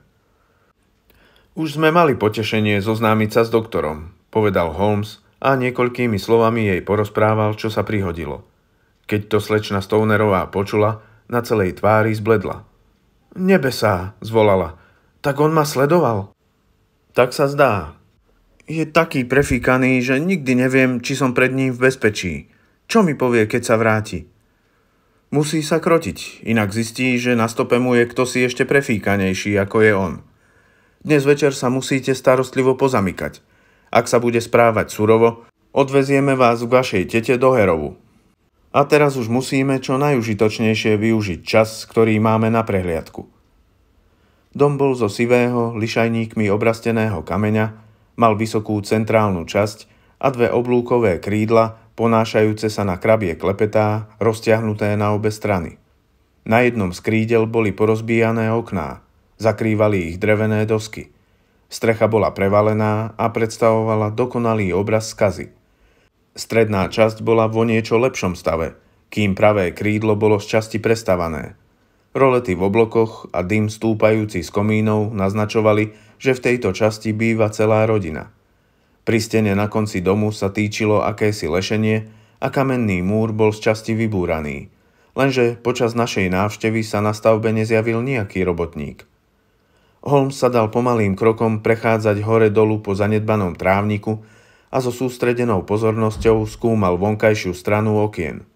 Už sme mali potešenie zoznámiť sa s doktorom, povedal Holmes a niekoľkými slovami jej porozprával, čo sa prihodilo. Keď to slečna Stonerová počula, na celej tvári zbledla. Nebesá, zvolala. Tak on ma sledoval? Tak sa zdá. Je taký prefíkaný, že nikdy neviem, či som pred ním v bezpečí. Čo mi povie, keď sa vráti? Musí sa krotiť, inak zistí, že na stope mu je kto si ešte prefíkanejší, ako je on. Dnes večer sa musíte starostlivo pozamykať. Ak sa bude správať surovo, odvezieme vás k vašej tete do Herovu. A teraz už musíme čo najužitočnejšie využiť čas, ktorý máme na prehliadku. Dom bol zo sivého, lišajníkmi obrasteného kameňa, mal vysokú centrálnu časť a dve oblúkové krídla, ponášajúce sa na krabie klepetá, roztiahnuté na obe strany. Na jednom z krídel boli porozbíjané okná, zakrývali ich drevené dosky. Strecha bola prevalená a predstavovala dokonalý obraz skazy. Stredná časť bola vo niečo lepšom stave, kým pravé krídlo bolo z časti prestavané. Rolety v oblokoch a dym stúpajúci z komínov naznačovali, že v tejto časti býva celá rodina. Pri stene na konci domu sa týčilo akési lešenie a kamenný múr bol z časti vybúraný. Lenže počas našej návštevy sa na stavbe nezjavil nejaký robotník. Holmes sa dal pomalým krokom prechádzať hore-dolu po zanedbanom trávniku a so sústredenou pozornosťou skúmal vonkajšiu stranu okien.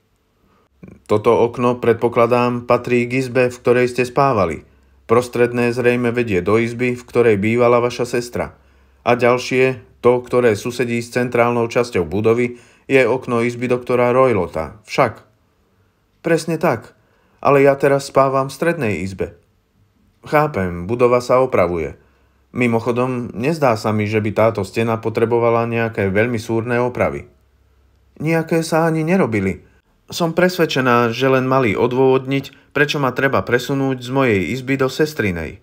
Toto okno, predpokladám, patrí k izbe, v ktorej ste spávali. Prostredné zrejme vedie do izby, v ktorej bývala vaša sestra. A ďalšie, to, ktoré susedí s centrálnou časťou budovy, je okno izby doktora Roylotta. Však. Presne tak, ale ja teraz spávam v strednej izbe. Chápem, budova sa opravuje. Mimochodom, nezdá sa mi, že by táto stena potrebovala nejaké veľmi súrne opravy. Nijaké sa ani nerobili. Som presvedčená, že len mali odôvodniť, prečo ma treba presunúť z mojej izby do sestrinej.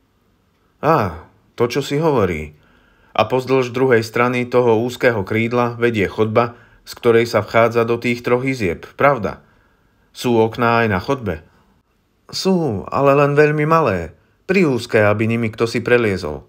Á, to čo si hovorí. A pozdĺž druhej strany toho úzkeho krídla vedie chodba, z ktorej sa vchádza do tých troch izieb, pravda? Sú okná aj na chodbe? Sú, ale len veľmi malé, priúzke, aby nimi kto si preliezol.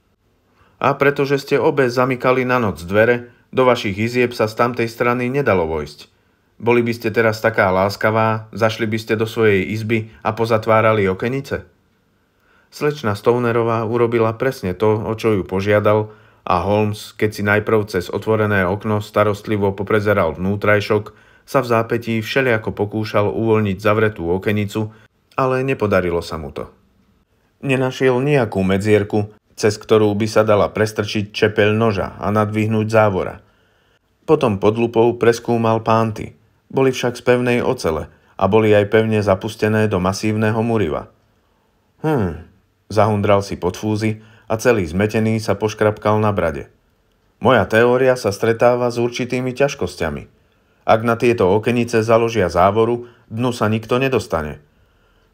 A pretože ste obe zamykali na noc dvere, do vašich izieb sa z tamtej strany nedalo vojsť. Boli by ste teraz taká láskavá, zašli by ste do svojej izby a pozatvárali okenice? Slečna Stonerová urobila presne to, o čo ju požiadal, a Holmes, keď si najprv cez otvorené okno starostlivo poprezeral vnútrajšok, sa v zápätí všeliako pokúšal uvoľniť zavretú okenicu, ale nepodarilo sa mu to. Nenašiel nejakú medzierku, cez ktorú by sa dala prestrčiť čepeľ noža a nadvihnúť závora. Potom pod lupou preskúmal pánty. Boli však z pevnej ocele a boli aj pevne zapustené do masívneho muriva. Hm, zahundral si pod fúzy a celý zmetený sa poškrapkal na brade. Moja teória sa stretáva s určitými ťažkosťami. Ak na tieto okenice založia závoru, dnu sa nikto nedostane.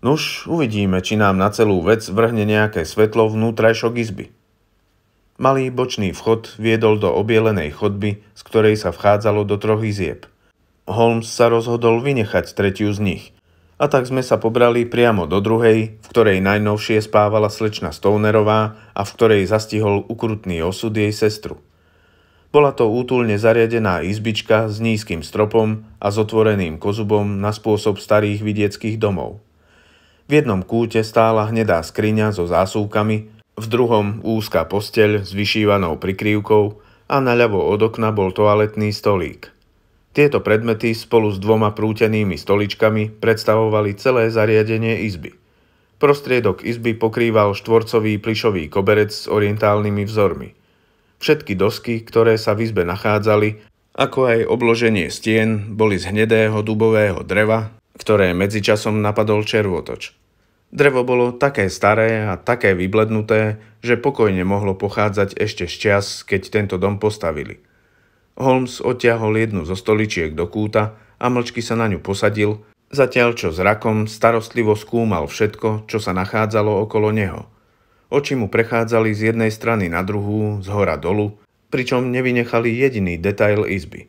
Nuž, uvidíme, či nám na celú vec vrhne nejaké svetlo vnútrajšok izby. Malý bočný vchod viedol do obielenej chodby, z ktorej sa vchádzalo do troch izieb. Holmes sa rozhodol vynechať tretiu z nich, a tak sme sa pobrali priamo do druhej, v ktorej najnovšie spávala slečna Stonerová a v ktorej zastihol ukrutný osud jej sestru. Bola to útulne zariadená izbička s nízkym stropom a s otvoreným kozubom na spôsob starých vidieckých domov. V jednom kúte stála hnedá skriňa so zásuvkami, v druhom úzka posteľ s vyšívanou prikryvkou a naľavo od okna bol toaletný stolík. Tieto predmety spolu s dvoma prútenými stoličkami predstavovali celé zariadenie izby. Prostriedok izby pokrýval štvorcový plyšový koberec s orientálnymi vzormi. Všetky dosky, ktoré sa v izbe nachádzali, ako aj obloženie stien, boli z hnedého dubového dreva, ktoré medzičasom napadol červotoč. Drevo bolo také staré a také vyblednuté, že pokojne mohlo pochádzať ešte z čias, keď tento dom postavili. Holmes odtiahol jednu zo stoličiek do kúta a mlčky sa na ňu posadil, zatiaľ čo zrakom starostlivo skúmal všetko, čo sa nachádzalo okolo neho. Oči mu prechádzali z jednej strany na druhú, zhora dolu, pričom nevynechali jediný detail izby.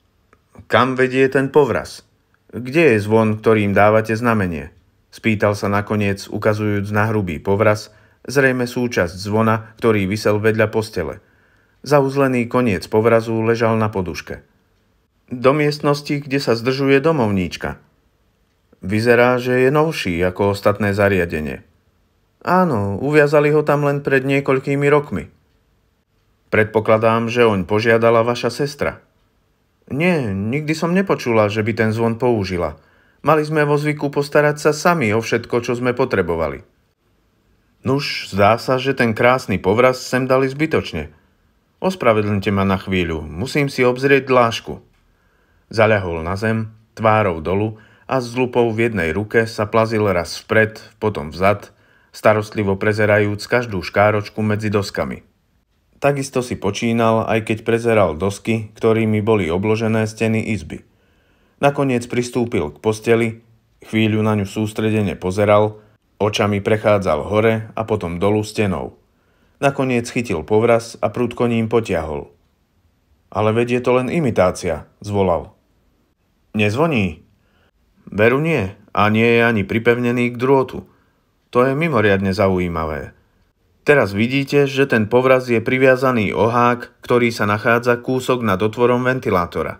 Kam vedie ten povraz? Kde je zvon, ktorým dávate znamenie? Spýtal sa nakoniec, ukazujúc na hrubý povraz, zrejme súčasť zvona, ktorý visel vedľa postele. Zauzlený koniec povrazu ležal na poduške. Do miestnosti, kde sa zdržuje domovníčka. Vyzerá, že je novší ako ostatné zariadenie. Áno, uviazali ho tam len pred niekoľkými rokmi. Predpokladám, že oň požiadala vaša sestra. Nie, nikdy som nepočula, že by ten zvon použila. Mali sme vo zvyku postarať sa sami o všetko, čo sme potrebovali. Nuž, zdá sa, že ten krásny povraz sem dali zbytočne. Ospravedlňte ma na chvíľu, musím si obzrieť dlášku. Zaľahol na zem, tvárou dolu a s lupou v jednej ruke sa plazil raz vpred, potom vzad, starostlivo prezerajúc každú škáročku medzi doskami. Takisto si počínal, aj keď prezeral dosky, ktorými boli obložené steny izby. Nakoniec pristúpil k posteli, chvíľu na ňu sústredene pozeral, očami prechádzal hore a potom dolu stenou. Nakoniec chytil povraz a prudko ním potiahol. Ale veď je to len imitácia, zvolal. Nezvoní? Veru nie, a nie je ani pripevnený k drôtu. To je mimoriadne zaujímavé. Teraz vidíte, že ten povraz je priviazaný o hák, ktorý sa nachádza kúsok nad otvorom ventilátora.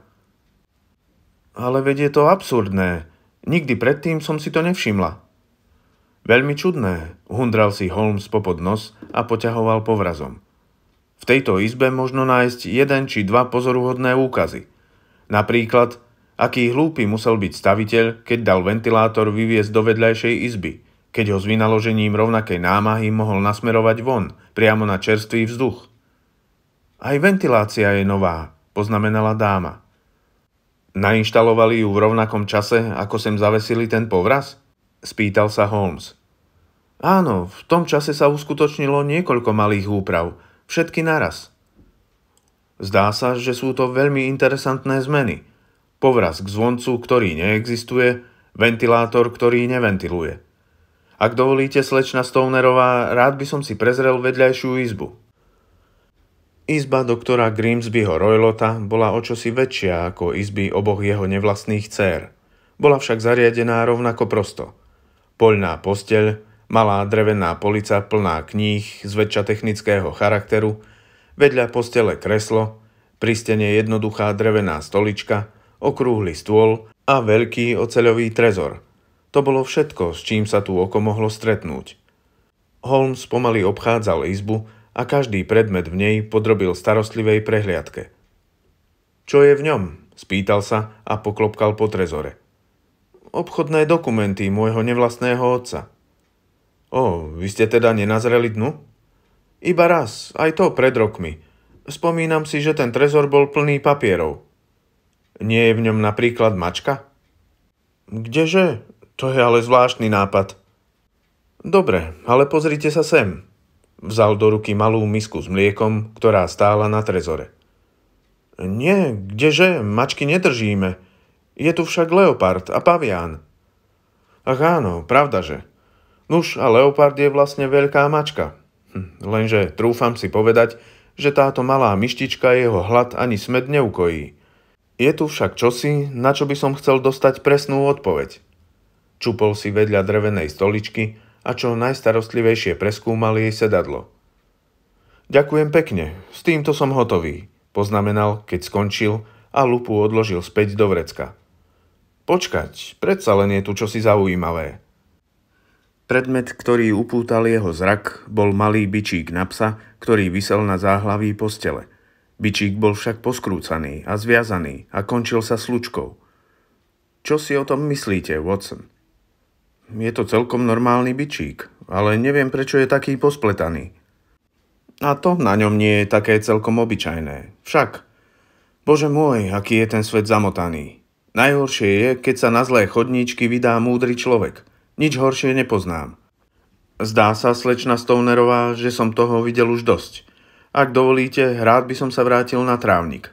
Ale veď je to absurdné. Nikdy predtým som si to nevšimla. Veľmi čudné, hundral si Holmes popod nos a poťahoval povrazom. V tejto izbe možno nájsť jeden či dva pozoruhodné úkazy. Napríklad, aký hlúpy musel byť staviteľ, keď dal ventilátor vyviesť do vedľajšej izby, keď ho s vynaložením rovnakej námahy mohol nasmerovať von, priamo na čerstvý vzduch. Aj ventilácia je nová, poznamenala dáma. Nainštalovali ju v rovnakom čase, ako sem zavesili ten povraz? Spýtal sa Holmes. Áno, v tom čase sa uskutočnilo niekoľko malých úprav, všetky naraz. Zdá sa, že sú to veľmi interesantné zmeny. Povraz k zvoncu, ktorý neexistuje, ventilátor, ktorý neventiluje. Ak dovolíte, slečna Stonerová, rád by som si prezrel vedľajšiu izbu. Izba doktora Grimsbyho Roylota bola o čosi väčšia ako izby oboch jeho nevlastných dcér. Bola však zariadená rovnako prosto. Poľná posteľ, malá drevená polica plná kníh zväčša technického charakteru, vedľa postele kreslo, pri stene jednoduchá drevená stolička, okrúhly stôl a veľký oceľový trezor. To bolo všetko, s čím sa tu oko mohlo stretnúť. Holmes pomaly obchádzal izbu a každý predmet v nej podrobil starostlivej prehliadke. Čo je v ňom? Spýtal sa a poklopkal po trezore. Obchodné dokumenty môjho nevlastného otca. O, vy ste teda nenazreli dnu? Iba raz, aj to pred rokmi. Spomínam si, že ten trezor bol plný papierov. Nie je v ňom napríklad mačka? Kdeže? To je ale zvláštny nápad. Dobre, ale pozrite sa sem. Vzal do ruky malú misku s mliekom, ktorá stála na trezore. Nie, kdeže, mačky nedržíme. Je tu však leopard a pavián. Ach áno, pravdaže. Nuž, a leopard je vlastne veľká mačka. Hm, lenže trúfam si povedať, že táto malá myštička jeho hlad ani smäd neukojí. Je tu však čosi, na čo by som chcel dostať presnú odpoveď. Čupol si vedľa drevenej stoličky a čo najstarostlivejšie preskúmal jej sedadlo. Ďakujem pekne, s týmto som hotový, poznamenal, keď skončil a lupu odložil späť do vrecka. Počkať, predsa len je tu čosi zaujímavé. Predmet, ktorý upútal jeho zrak, bol malý bičík na psa, ktorý visel na záhlaví postele. Bičík bol však poskrúcaný a zviazaný a končil sa slučkou. Čo si o tom myslíte, Watson? Je to celkom normálny bičík, ale neviem, prečo je taký pospletaný. A to na ňom nie je také celkom obyčajné. Však, bože môj, aký je ten svet zamotaný. Najhoršie je, keď sa na zlé chodníčky vydá múdry človek. Nič horšie nepoznám. Zdá sa, slečna Stonerová, že som toho videl už dosť. Ak dovolíte, rád by som sa vrátil na trávnik.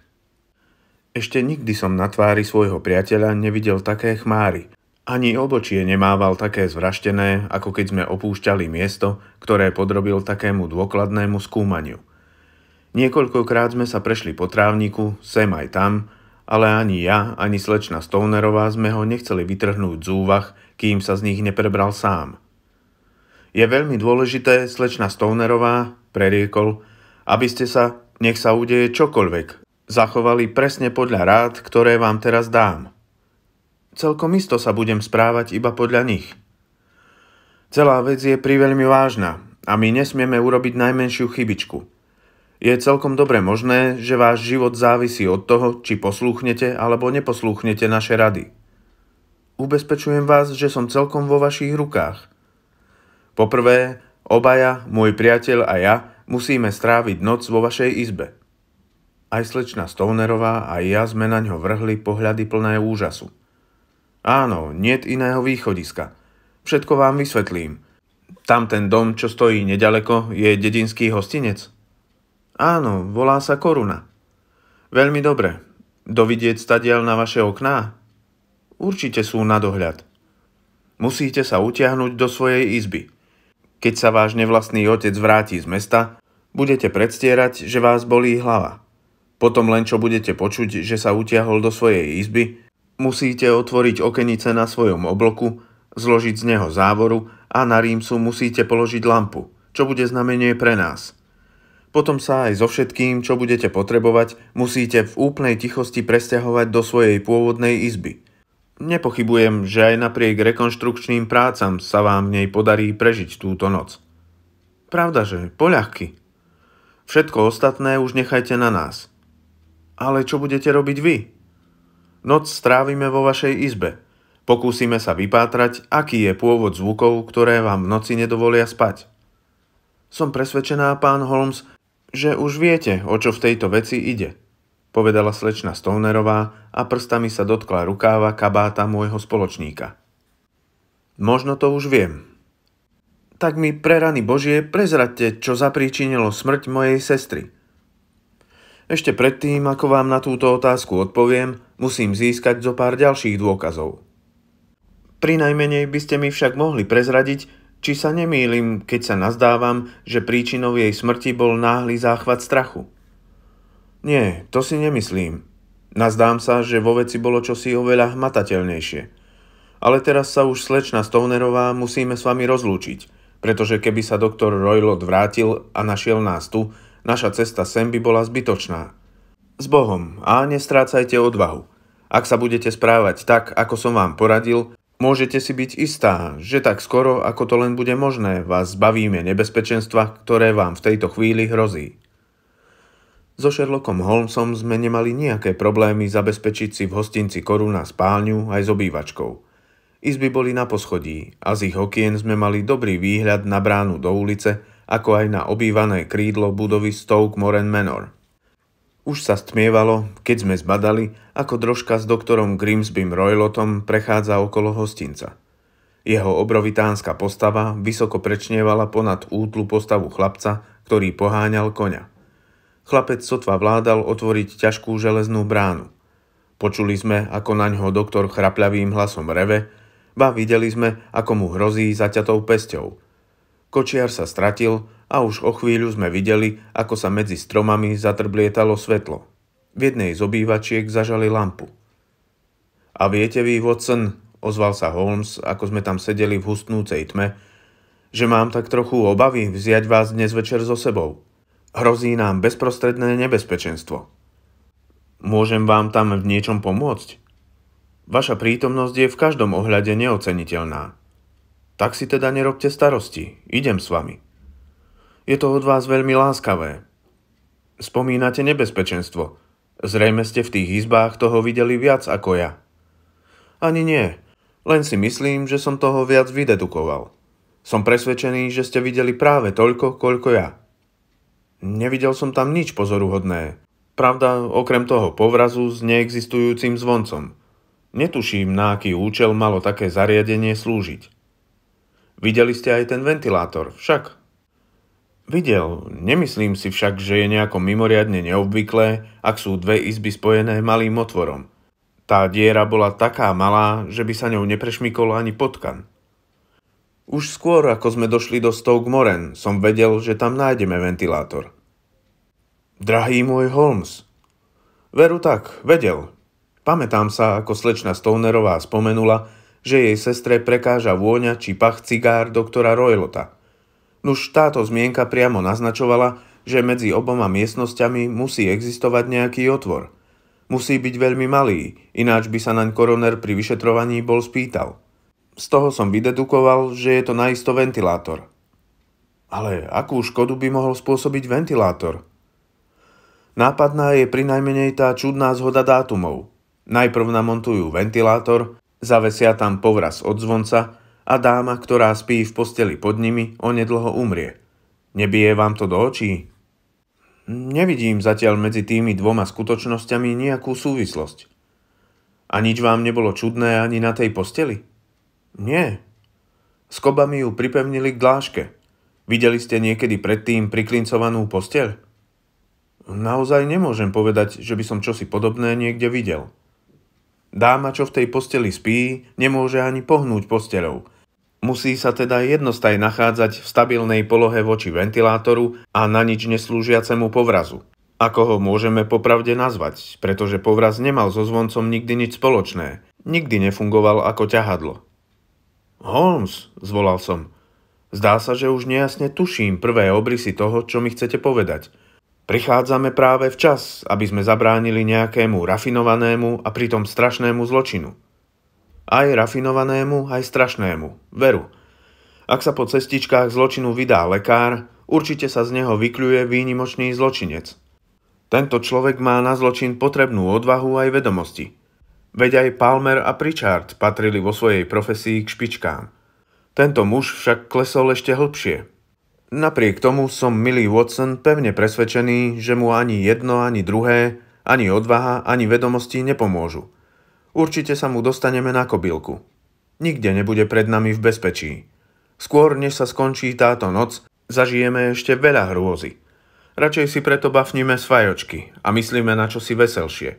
Ešte nikdy som na tvári svojho priateľa nevidel také chmáry. Ani obočie nemával také zvraštené, ako keď sme opúšťali miesto, ktoré podrobil takému dôkladnému skúmaniu. Niekoľkokrát sme sa prešli po trávniku, sem aj tam, ale ani ja, ani slečna Stonerová sme ho nechceli vytrhnúť z úvah, kým sa z nich neprebral sám. Je veľmi dôležité, slečna Stonerová, preriekol, aby ste sa, nech sa udeje čokoľvek, zachovali presne podľa rád, ktoré vám teraz dám. Celkom isto sa budem správať iba podľa nich. Celá vec je priveľmi vážna a my nesmieme urobiť najmenšiu chybičku. Je celkom dobre možné, že váš život závisí od toho, či poslúchnete alebo neposlúchnete naše rady. Ubezpečujem vás, že som celkom vo vašich rukách. Poprvé, obaja, môj priateľ a ja, musíme stráviť noc vo vašej izbe. Aj slečna Stonerová a ja sme na ňo vrhli pohľady plné úžasu. Áno, niet iného východiska. Všetko vám vysvetlím. Tam ten dom, čo stojí nedaleko, je dedinský hostinec. Áno, volá sa Koruna. Veľmi dobre. Dovidieť stadiaľ na vaše okná? Určite sú na dohľad. Musíte sa utiahnuť do svojej izby. Keď sa váš nevlastný otec vráti z mesta, budete predstierať, že vás bolí hlava. Potom len čo budete počuť, že sa utiahol do svojej izby, musíte otvoriť okenice na svojom obloku, zložiť z neho závoru a na rímsu musíte položiť lampu, čo bude znamenie pre nás. Potom sa aj so všetkým, čo budete potrebovať, musíte v úplnej tichosti presťahovať do svojej pôvodnej izby. Nepochybujem, že aj napriek rekonštrukčným prácam sa vám v nej podarí prežiť túto noc. Pravdaže, poľahky. Všetko ostatné už nechajte na nás. Ale čo budete robiť vy? Noc strávime vo vašej izbe. Pokúsime sa vypátrať, aký je pôvod zvukov, ktoré vám v noci nedovolia spať. Som presvedčená, pán Holmes, že už viete, o čo v tejto veci ide, povedala slečna Stonerová a prstami sa dotkla rukáva kabáta môjho spoločníka. Možno to už viem. Tak mi pre rany Božie prezraďte, čo zapríčinilo smrť mojej sestry. Ešte predtým, ako vám na túto otázku odpoviem, musím získať zo pár ďalších dôkazov. Prinajmenej by ste mi však mohli prezradiť, či sa nemýlim, keď sa nazdávam, že príčinou jej smrti bol náhly záchvat strachu. Nie, to si nemyslím. Nazdám sa, že vo veci bolo čosi oveľa hmatateľnejšie. Ale teraz sa už slečna Stonerová musíme s vami rozlúčiť, pretože keby sa doktor Roylott vrátil a našiel nás tu, naša cesta sem by bola zbytočná. S Bohom a nestrácajte odvahu. Ak sa budete správať tak, ako som vám poradil, môžete si byť istá, že tak skoro, ako to len bude možné, vás zbavíme nebezpečenstva, ktoré vám v tejto chvíli hrozí. So Sherlockom Holmesom sme nemali nejaké problémy zabezpečiť si v hostinci Koruna spálňu aj s obývačkou. Izby boli na poschodí a z ich okien sme mali dobrý výhľad na bránu do ulice, ako aj na obývané krídlo budovy Stoke Moran Manor. Už sa stmievalo, keď sme zbadali, ako drožka s doktorom Grimsbym Roylottom prechádza okolo hostinca. Jeho obrovitánska postava vysoko prečnievala ponad útlu postavu chlapca, ktorý poháňal koňa. Chlapec sotva vládal otvoriť ťažkú železnú bránu. Počuli sme, ako naňho doktor chrapľavým hlasom reve, Ba videli sme, ako mu hrozí zaťatou pesťou. Kočiar sa stratil a už o chvíľu sme videli, ako sa medzi stromami zatrblietalo svetlo. V jednej z obývačiek zažali lampu. A viete vy, Watson, ozval sa Holmes, ako sme tam sedeli v hustnúcej tme, že mám tak trochu obavy vziať vás dnes večer so sebou. Hrozí nám bezprostredné nebezpečenstvo. Môžem vám tam v niečom pomôcť? Vaša prítomnosť je v každom ohľade neoceniteľná. Tak si teda nerobte starosti, idem s vami. Je to od vás veľmi láskavé. Spomínate nebezpečenstvo. Zrejme ste v tých izbách toho videli viac ako ja. Ani nie, len si myslím, že som toho viac vydedukoval. Som presvedčený, že ste videli práve toľko, koľko ja. Nevidel som tam nič pozoruhodné. Pravda, okrem toho povrazu s neexistujúcim zvoncom. Netuším, na aký účel malo také zariadenie slúžiť. Videli ste aj ten ventilátor, však? Videl, nemyslím si však, že je nejako mimoriadne neobvyklé, ak sú dve izby spojené malým otvorom. Tá diera bola taká malá, že by sa ňou neprešmykol ani potkan. Už skôr, ako sme došli do Stoke Moran, som vedel, že tam nájdeme ventilátor. Drahý môj Holmes. Veru tak, vedel. Pamätám sa, ako slečna Stonerová spomenula, že jej sestre prekáža vôňa či pach cigár doktora Roylota. Nuž táto zmienka priamo naznačovala, že medzi oboma miestnosťami musí existovať nejaký otvor. Musí byť veľmi malý, ináč by sa naň koroner pri vyšetrovaní bol spýtal. Z toho som vydedukoval, že je to naisto ventilátor. Ale akú škodu by mohol spôsobiť ventilátor? Nápadná je prinajmenej tá čudná zhoda dátumov. Najprv namontujú ventilátor, zavesia tam povraz od zvonca a dáma, ktorá spí v posteli pod nimi, onedlho umrie. Nebije vám to do očí? Nevidím zatiaľ medzi tými dvoma skutočnosťami nejakú súvislosť. A nič vám nebolo čudné ani na tej posteli? Nie. Skobami ju pripevnili k dláške. Videli ste niekedy predtým priklincovanú posteľ? Naozaj nemôžem povedať, že by som čosi podobné niekde videl. Dáma, čo v tej posteli spí, nemôže ani pohnúť posteľou. Musí sa teda jednostaj nachádzať v stabilnej polohe voči ventilátoru a na nič neslúžiacemu povrazu. Ako ho môžeme popravde nazvať, pretože povraz nemal so zvoncom nikdy nič spoločné. Nikdy nefungoval ako ťahadlo. Holmes, zvolal som. Zdá sa, že už nejasne tuším prvé obrysy toho, čo mi chcete povedať. Prichádzame práve včas, aby sme zabránili nejakému rafinovanému a pritom strašnému zločinu. Aj rafinovanému, aj strašnému, veru. Ak sa po cestičkách zločinu vydá lekár, určite sa z neho vykľuje výnimočný zločinec. Tento človek má na zločin potrebnú odvahu aj vedomosti. Veď aj Palmer a Pritchard patrili vo svojej profesii k špičkám. Tento muž však klesol ešte hlbšie. Napriek tomu som, milý Watson, pevne presvedčený, že mu ani jedno, ani druhé, ani odvaha, ani vedomosti nepomôžu. Určite sa mu dostaneme na kobylku. Nikde nebude pred nami v bezpečí. Skôr, než sa skončí táto noc, zažijeme ešte veľa hrôzy. Radšej si preto bafnime z fajočky a myslíme na čosi veselšie.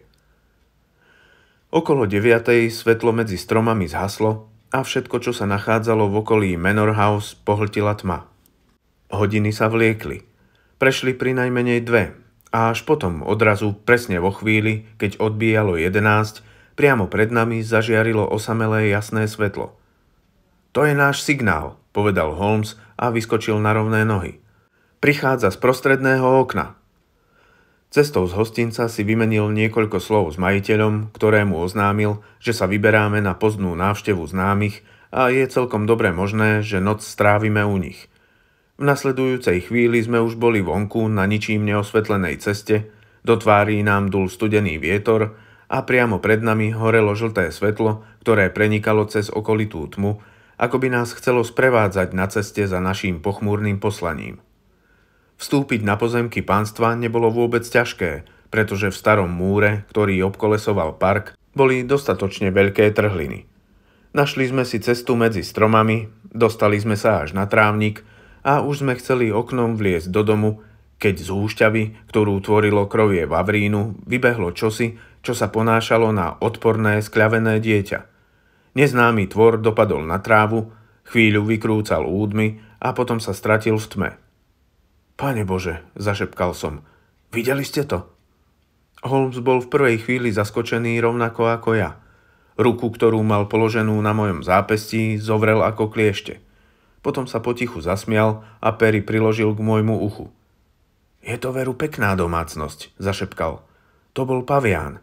Okolo deviatej svetlo medzi stromami zhaslo a všetko, čo sa nachádzalo v okolí Manor House, pohltila tma. Hodiny sa vliekli. Prešli prinajmenej dve a až potom odrazu, presne vo chvíli, keď odbíjalo jedenásť, priamo pred nami zažiarilo osamelé jasné svetlo. To je náš signál, povedal Holmes a vyskočil na rovné nohy. Prichádza z prostredného okna. Cestou z hostinca si vymenil niekoľko slov s majiteľom, ktorému oznámil, že sa vyberáme na pozdnú návštevu známych a je celkom dobre možné, že noc strávime u nich. V nasledujúcej chvíli sme už boli vonku na ničím neosvetlenej ceste, do tvárí nám dul studený vietor a priamo pred nami horelo žlté svetlo, ktoré prenikalo cez okolitú tmu, ako by nás chcelo sprevádzať na ceste za naším pochmúrnym poslaním. Vstúpiť na pozemky pánstva nebolo vôbec ťažké, pretože v starom múre, ktorý obkolesoval park, boli dostatočne veľké trhliny. Našli sme si cestu medzi stromami, dostali sme sa až na trávnik a už sme chceli oknom vliesť do domu, keď z húšťavy, ktorú tvorilo krovie vavrínu, vybehlo čosi, čo sa ponášalo na odporné skľavené dieťa. Neznámy tvor dopadol na trávu, chvíľu vykrúcal údmi a potom sa stratil v tme. Pane Bože, zašepkal som, videli ste to? Holmes bol v prvej chvíli zaskočený rovnako ako ja. Ruku, ktorú mal položenú na mojom zápestí, zovrel ako kliešte. Potom sa potichu zasmial a pery priložil k môjmu uchu. Je to veru pekná domácnosť, zašepkal. To bol pavián.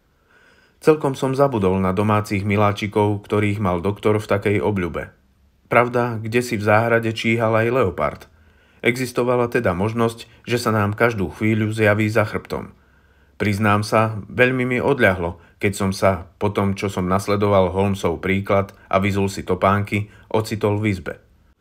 Celkom som zabudol na domácich miláčikov, ktorých mal doktor v takej obľube. Pravda, kde si v záhrade číhal aj leopard. Existovala teda možnosť, že sa nám každú chvíľu zjaví za chrbtom. Priznám sa, veľmi mi odľahlo, keď som sa, po tom, čo som nasledoval Holmesov príklad a vyzul si topánky, ocitol v izbe.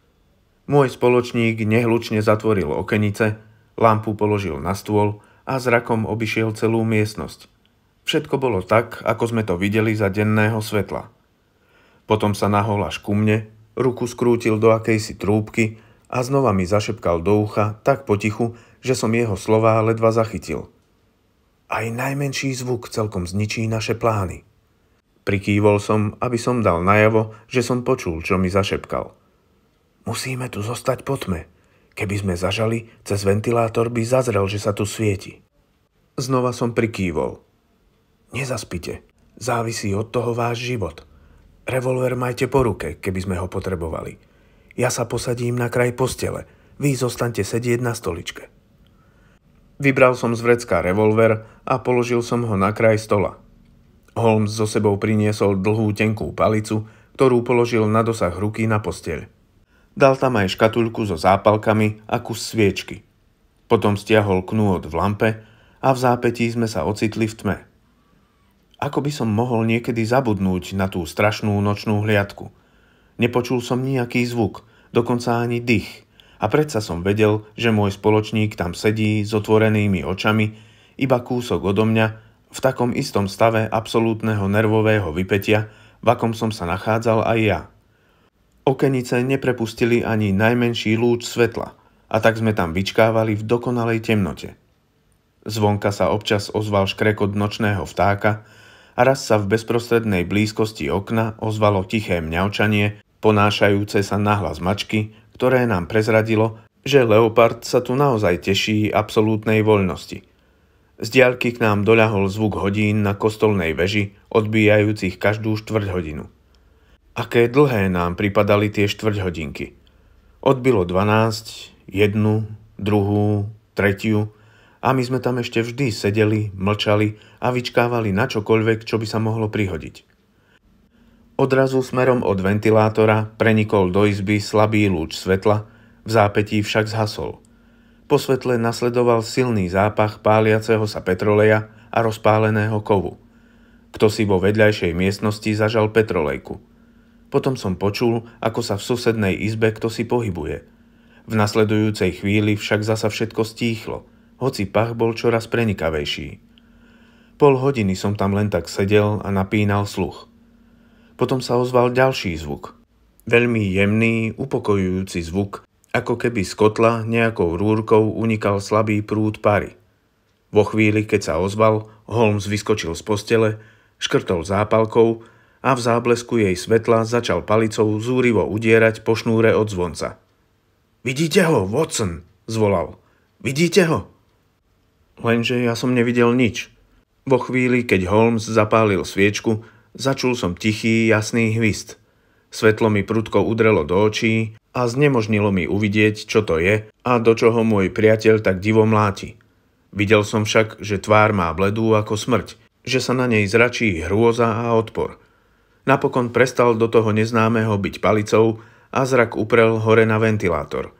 Môj spoločník nehlučne zatvoril okenice, lampu položil na stôl a zrakom obišiel celú miestnosť. Všetko bolo tak, ako sme to videli za denného svetla. Potom sa nahol až ku mne, ruku skrútil do akejsi trúbky a znova mi zašepkal do ucha tak potichu, že som jeho slová ledva zachytil. Aj najmenší zvuk celkom zničí naše plány. Prikývol som, aby som dal najavo, že som počul, čo mi zašepkal. Musíme tu zostať po tme. Keby sme zažali, cez ventilátor by zazrel, že sa tu svieti. Znova som prikývol. Nezaspite. Závisí od toho váš život. Revolver majte po ruke, keby sme ho potrebovali. Ja sa posadím na kraj postele. Vy zostaňte sedieť na stoličke. Vybral som z vrecka revolver a položil som ho na kraj stola. Holmes so sebou priniesol dlhú tenkú palicu, ktorú položil na dosah ruky na posteľ. Dal tam aj škatuľku so zápalkami a kus sviečky. Potom stiahol knôt v lampe a v zápätí sme sa ocitli v tme. Ako by som mohol niekedy zabudnúť na tú strašnú nočnú hliadku. Nepočul som nejaký zvuk, dokonca ani dých. A predsa som vedel, že môj spoločník tam sedí s otvorenými očami, iba kúsok odo mňa, v takom istom stave absolútneho nervového vypätia, v akom som sa nachádzal aj ja. Okenice neprepustili ani najmenší lúč svetla, a tak sme tam vyčkávali v dokonalej temnote. Zvonka sa občas ozval škrekot nočného vtáka a raz sa v bezprostrednej blízkosti okna ozvalo tiché mňaučanie, ponášajúce sa nahlas mačky, ktoré nám prezradilo, že leopard sa tu naozaj teší absolútnej voľnosti. Z diaľky k nám doľahol zvuk hodín na kostolnej veži, odbíjajúcich každú štvrťhodinu. Aké dlhé nám pripadali tie štvrťhodinky. Odbilo dvanásť, jednu, druhú, tretiu a my sme tam ešte vždy sedeli, mlčali a vyčkávali na čokoľvek, čo by sa mohlo prihodiť. Odrazu smerom od ventilátora prenikol do izby slabý lúč svetla, v zápätí však zhasol. Po svetle nasledoval silný zápach páliaceho sa petroleja a rozpáleného kovu. Kto si vo vedľajšej miestnosti zažal petrolejku. Potom som počul, ako sa v susednej izbe kto si pohybuje. V nasledujúcej chvíli však zasa všetko stíchlo, hoci pach bol čoraz prenikavejší. Pol hodiny som tam len tak sedel a napínal sluch. Potom sa ozval ďalší zvuk. Veľmi jemný, upokojujúci zvuk, ako keby z kotla nejakou rúrkou unikal slabý prúd pary. Vo chvíli, keď sa ozval, Holmes vyskočil z postele, škrtol zápalkou a v záblesku jej svetla začal palicou zúrivo udierať po šnúre od zvonca. Vidíte ho, Watson, zvolal. Vidíte ho? Lenže ja som nevidel nič. Vo chvíli, keď Holmes zapálil sviečku, začul som tichý, jasný hvist. Svetlo mi prudko udrelo do očí a znemožnilo mi uvidieť, čo to je a do čoho môj priateľ tak divo mláti. Videl som však, že tvár má bledú ako smrť, že sa na nej zračí hrôza a odpor. Napokon prestal do toho neznámeho byť palicou a zrak uprel hore na ventilátor.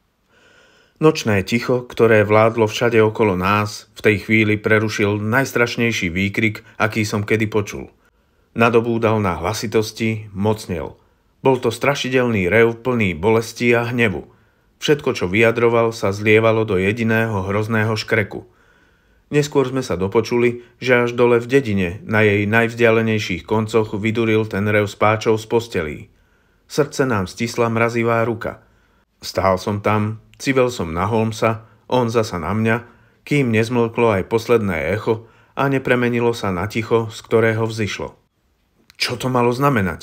Nočné ticho, ktoré vládlo všade okolo nás, v tej chvíli prerušil najstrašnejší výkrik, aký som kedy počul. Nadobúdal na hlasitosti, mocnel. Bol to strašidelný rev plný bolesti a hnevu. Všetko, čo vyjadroval, sa zlievalo do jediného hrozného škreku. Neskôr sme sa dopočuli, že až dole v dedine, na jej najvzdialenejších koncoch, vyduril ten rev spáčov z postelí. Srdce nám stisla mrazivá ruka. Stál som tam, civel som na Holmesa, on zasa na mňa, kým nezmlklo aj posledné echo a nepremenilo sa na ticho, z ktorého vzišlo. Čo to malo znamenať?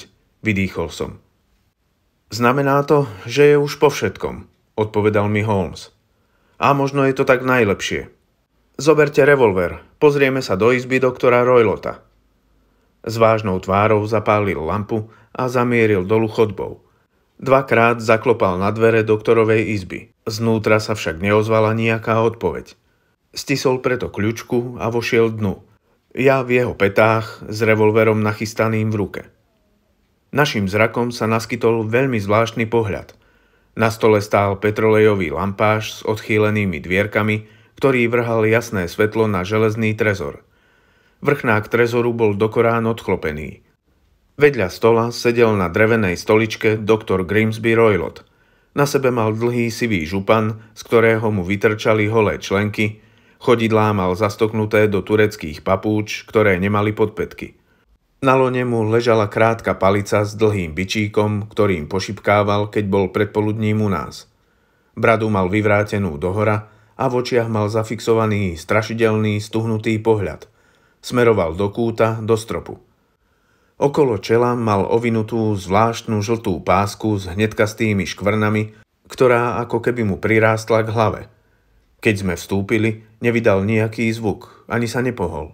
vydýchol som. Znamená to, že je už po všetkom, odpovedal mi Holmes. A možno je to tak najlepšie. Zoberte revolver, pozrieme sa do izby doktora Roylota. S vážnou tvárou zapálil lampu a zamieril dolu chodbou. Dvakrát zaklopal na dvere doktorovej izby. Znútra sa však neozvala nejaká odpoveď. Stisol preto kľučku a vošiel dnu. Ja v jeho petách s revolverom nachystaným v ruke. Naším zrakom sa naskytol veľmi zvláštny pohľad. Na stole stál petrolejový lampáš s odchýlenými dvierkami, ktorý vrhal jasné svetlo na železný trezor. Vrchnák trezoru bol dokorán odchlopený. Vedľa stola sedel na drevenej stoličke doktor Grimsby Roylott. Na sebe mal dlhý sivý župan, z ktorého mu vytrčali holé členky, chodidlá mal zastoknuté do tureckých papúč, ktoré nemali podpätky. Na lone mu ležala krátka palica s dlhým bičíkom, ktorým pošipkával, keď bol predpoludním u nás. Bradu mal vyvrátenú dohora a v očiach mal zafixovaný strašidelný stuhnutý pohľad. Smeroval do kúta, do stropu. Okolo čela mal ovinutú zvláštnu žltú pásku s hnedkastými škvrnami, ktorá ako keby mu prirástla k hlave. Keď sme vstúpili, nevydal nejaký zvuk, ani sa nepohol.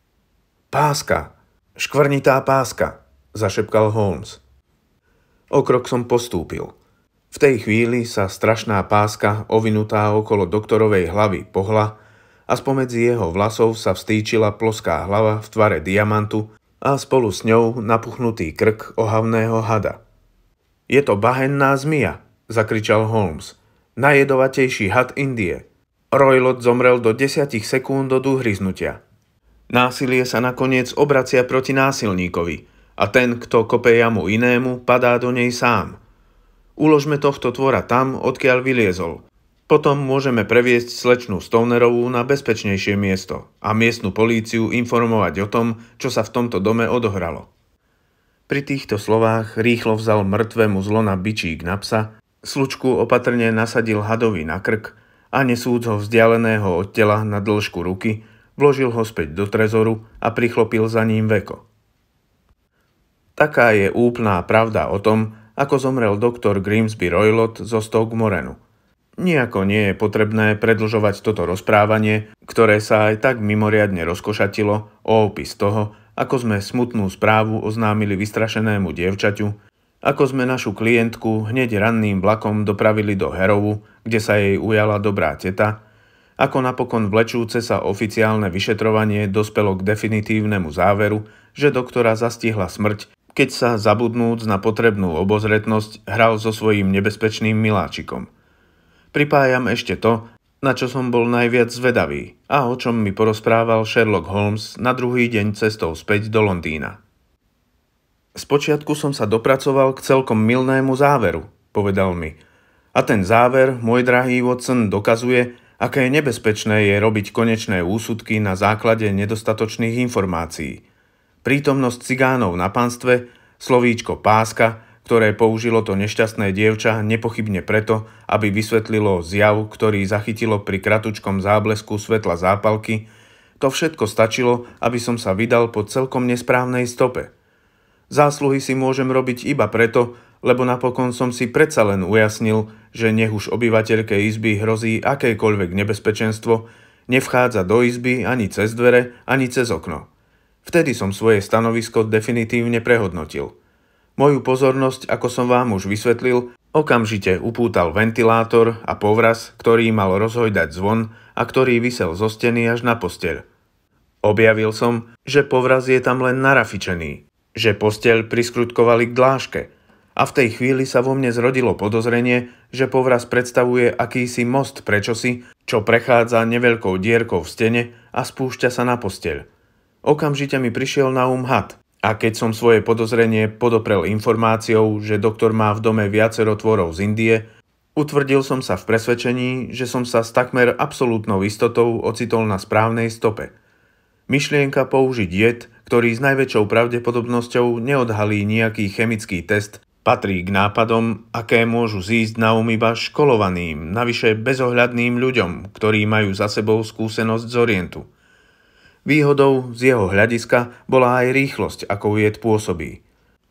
Páska! Škvrnitá páska! Zašepkal Holmes. O krok som postúpil. V tej chvíli sa strašná páska, ovinutá okolo doktorovej hlavy, pohla a spomedzi jeho vlasov sa vstýčila ploská hlava v tvare diamantu a spolu s ňou napuchnutý krk ohavného hada. Je to bahenná zmija, zakričal Holmes. Najjedovatejší had Indie. Roylott zomrel do desiatich sekúnd od uhryznutia. Násilie sa nakoniec obracia proti násilníkovi a ten, kto kope jamu inému, padá do nej sám. Uložme tohto tvora tam, odkiaľ vyliezol. Potom môžeme previesť slečnu Stonerovú na bezpečnejšie miesto a miestnu políciu informovať o tom, čo sa v tomto dome odohralo. Pri týchto slovách rýchlo vzal mŕtvemu zlona bičík na psa, slučku opatrne nasadil hadovi na krk a nesúc ho vzdialeného od tela na dĺžku ruky, vložil ho späť do trezoru a prichlopil za ním veko. Taká je úplná pravda o tom, ako zomrel doktor Grimsby Roylott zo Stoke Morenu. Nijako nie je potrebné predĺžovať toto rozprávanie, ktoré sa aj tak mimoriadne rozkošatilo, o opis toho, ako sme smutnú správu oznámili vystrašenému dievčaťu, ako sme našu klientku hneď ranným vlakom dopravili do Harrowu, kde sa jej ujala dobrá teta, ako napokon vlečúce sa oficiálne vyšetrovanie dospelo k definitívnemu záveru, že doktora zastihla smrť, keď sa zabudnúc na potrebnú obozretnosť hral so svojím nebezpečným miláčikom. Pripájam ešte to, na čo som bol najviac zvedavý a o čom mi porozprával Sherlock Holmes na druhý deň cestou späť do Londýna. Spočiatku som sa dopracoval k celkom mylnému záveru, povedal mi. A ten záver, môj drahý Watson, dokazuje, aké nebezpečné je robiť konečné úsudky na základe nedostatočných informácií. Prítomnosť cigánov na panstve, slovíčko páska, ktoré použilo to nešťastné dievča nepochybne preto, aby vysvetlilo zjav, ktorý zachytilo pri kratučkom záblesku svetla zápalky, to všetko stačilo, aby som sa vydal po celkom nesprávnej stope. Zásluhy si môžem robiť iba preto, lebo napokon som si predsa len ujasnil, že nech už obyvateľke izby hrozí akékoľvek nebezpečenstvo, nevchádza do izby ani cez dvere, ani cez okno. Vtedy som svoje stanovisko definitívne prehodnotil. Moju pozornosť, ako som vám už vysvetlil, okamžite upútal ventilátor a povraz, ktorý mal rozhojdať zvon a ktorý visel zo steny až na posteľ. Objavil som, že povraz je tam len narafičený, že posteľ priskrutkovali k dláške a v tej chvíli sa vo mne zrodilo podozrenie, že povraz predstavuje akýsi most prečosi, čo prechádza neveľkou dierkou v stene a spúšťa sa na posteľ. Okamžite mi prišiel na um had. A keď som svoje podozrenie podoprel informáciou, že doktor má v dome viacero tvorov z Indie, utvrdil som sa v presvedčení, že som sa s takmer absolútnou istotou ocitol na správnej stope. Myšlienka použiť jed, ktorý s najväčšou pravdepodobnosťou neodhalí nejaký chemický test, patrí k nápadom, aké môžu zísť na um iba školovaným, navyše bezohľadným ľuďom, ktorí majú za sebou skúsenosť z Orientu. Výhodou z jeho hľadiska bola aj rýchlosť, akou jed pôsobí.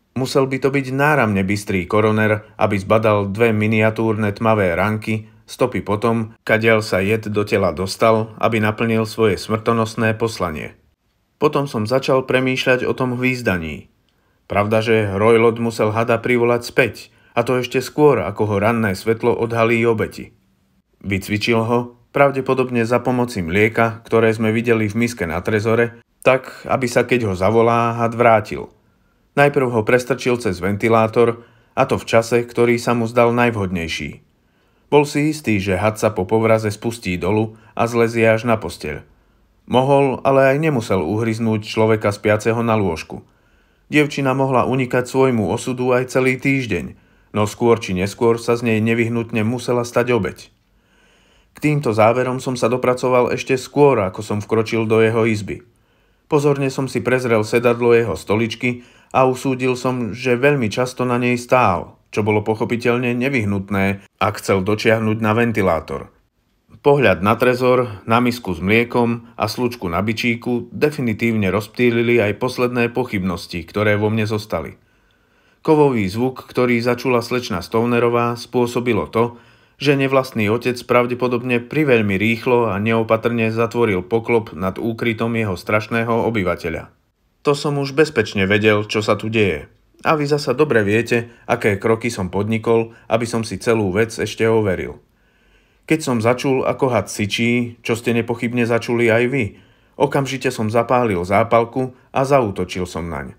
Musel by to byť náramne bystrý koroner, aby zbadal dve miniatúrne tmavé ranky, stopy potom, kadiaľ sa jed do tela dostal, aby naplnil svoje smrtonosné poslanie. Potom som začal premýšľať o tom hvízdaní. Pravda, že Roylott musel hada privolať späť, a to ešte skôr, ako ho ranné svetlo odhalí obeti. Vycvičil ho, pravdepodobne za pomoci mlieka, ktoré sme videli v miske na trezore, tak, aby sa keď ho zavolá, had vrátil. Najprv ho prestrčil cez ventilátor, a to v čase, ktorý sa mu zdal najvhodnejší. Bol si istý, že had sa po povraze spustí dolu a zlezie až na posteľ. Mohol, ale aj nemusel uhryznúť človeka spiaceho na lôžku. Dievčina mohla unikať svojmu osudu aj celý týždeň, no skôr či neskôr sa z nej nevyhnutne musela stať obeť. K týmto záverom som sa dopracoval ešte skôr, ako som vkročil do jeho izby. Pozorne som si prezrel sedadlo jeho stoličky a usúdil som, že veľmi často na nej stál, čo bolo pochopiteľne nevyhnutné, ak chcel dočiahnuť na ventilátor. Pohľad na trezor, na misku s mliekom a slučku na bičíku definitívne rozptýlili aj posledné pochybnosti, ktoré vo mne zostali. Kovový zvuk, ktorý začula slečna Stonerová, spôsobilo to, že nevlastný otec pravdepodobne priveľmi rýchlo a neopatrne zatvoril poklop nad úkrytom jeho strašného obyvateľa. To som už bezpečne vedel, čo sa tu deje. A vy zasa dobre viete, aké kroky som podnikol, aby som si celú vec ešte overil. Keď som začul, ako had syčí, čo ste nepochybne začuli aj vy, okamžite som zapálil zápalku a zaútočil som naň.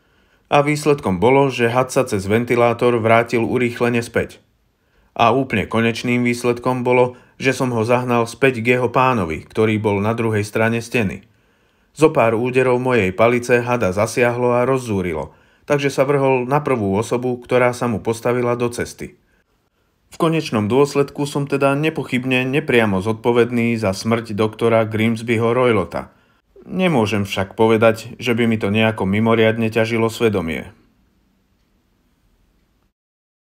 A výsledkom bolo, že had sa cez ventilátor vrátil urýchlene späť. A úplne konečným výsledkom bolo, že som ho zahnal späť k jeho pánovi, ktorý bol na druhej strane steny. Zopár úderov mojej palice hada zasiahlo a rozzúrilo, takže sa vrhol na prvú osobu, ktorá sa mu postavila do cesty. V konečnom dôsledku som teda nepochybne nepriamo zodpovedný za smrť doktora Grimsbyho Roylotta. Nemôžem však povedať, že by mi to nejako mimoriadne ťažilo svedomie.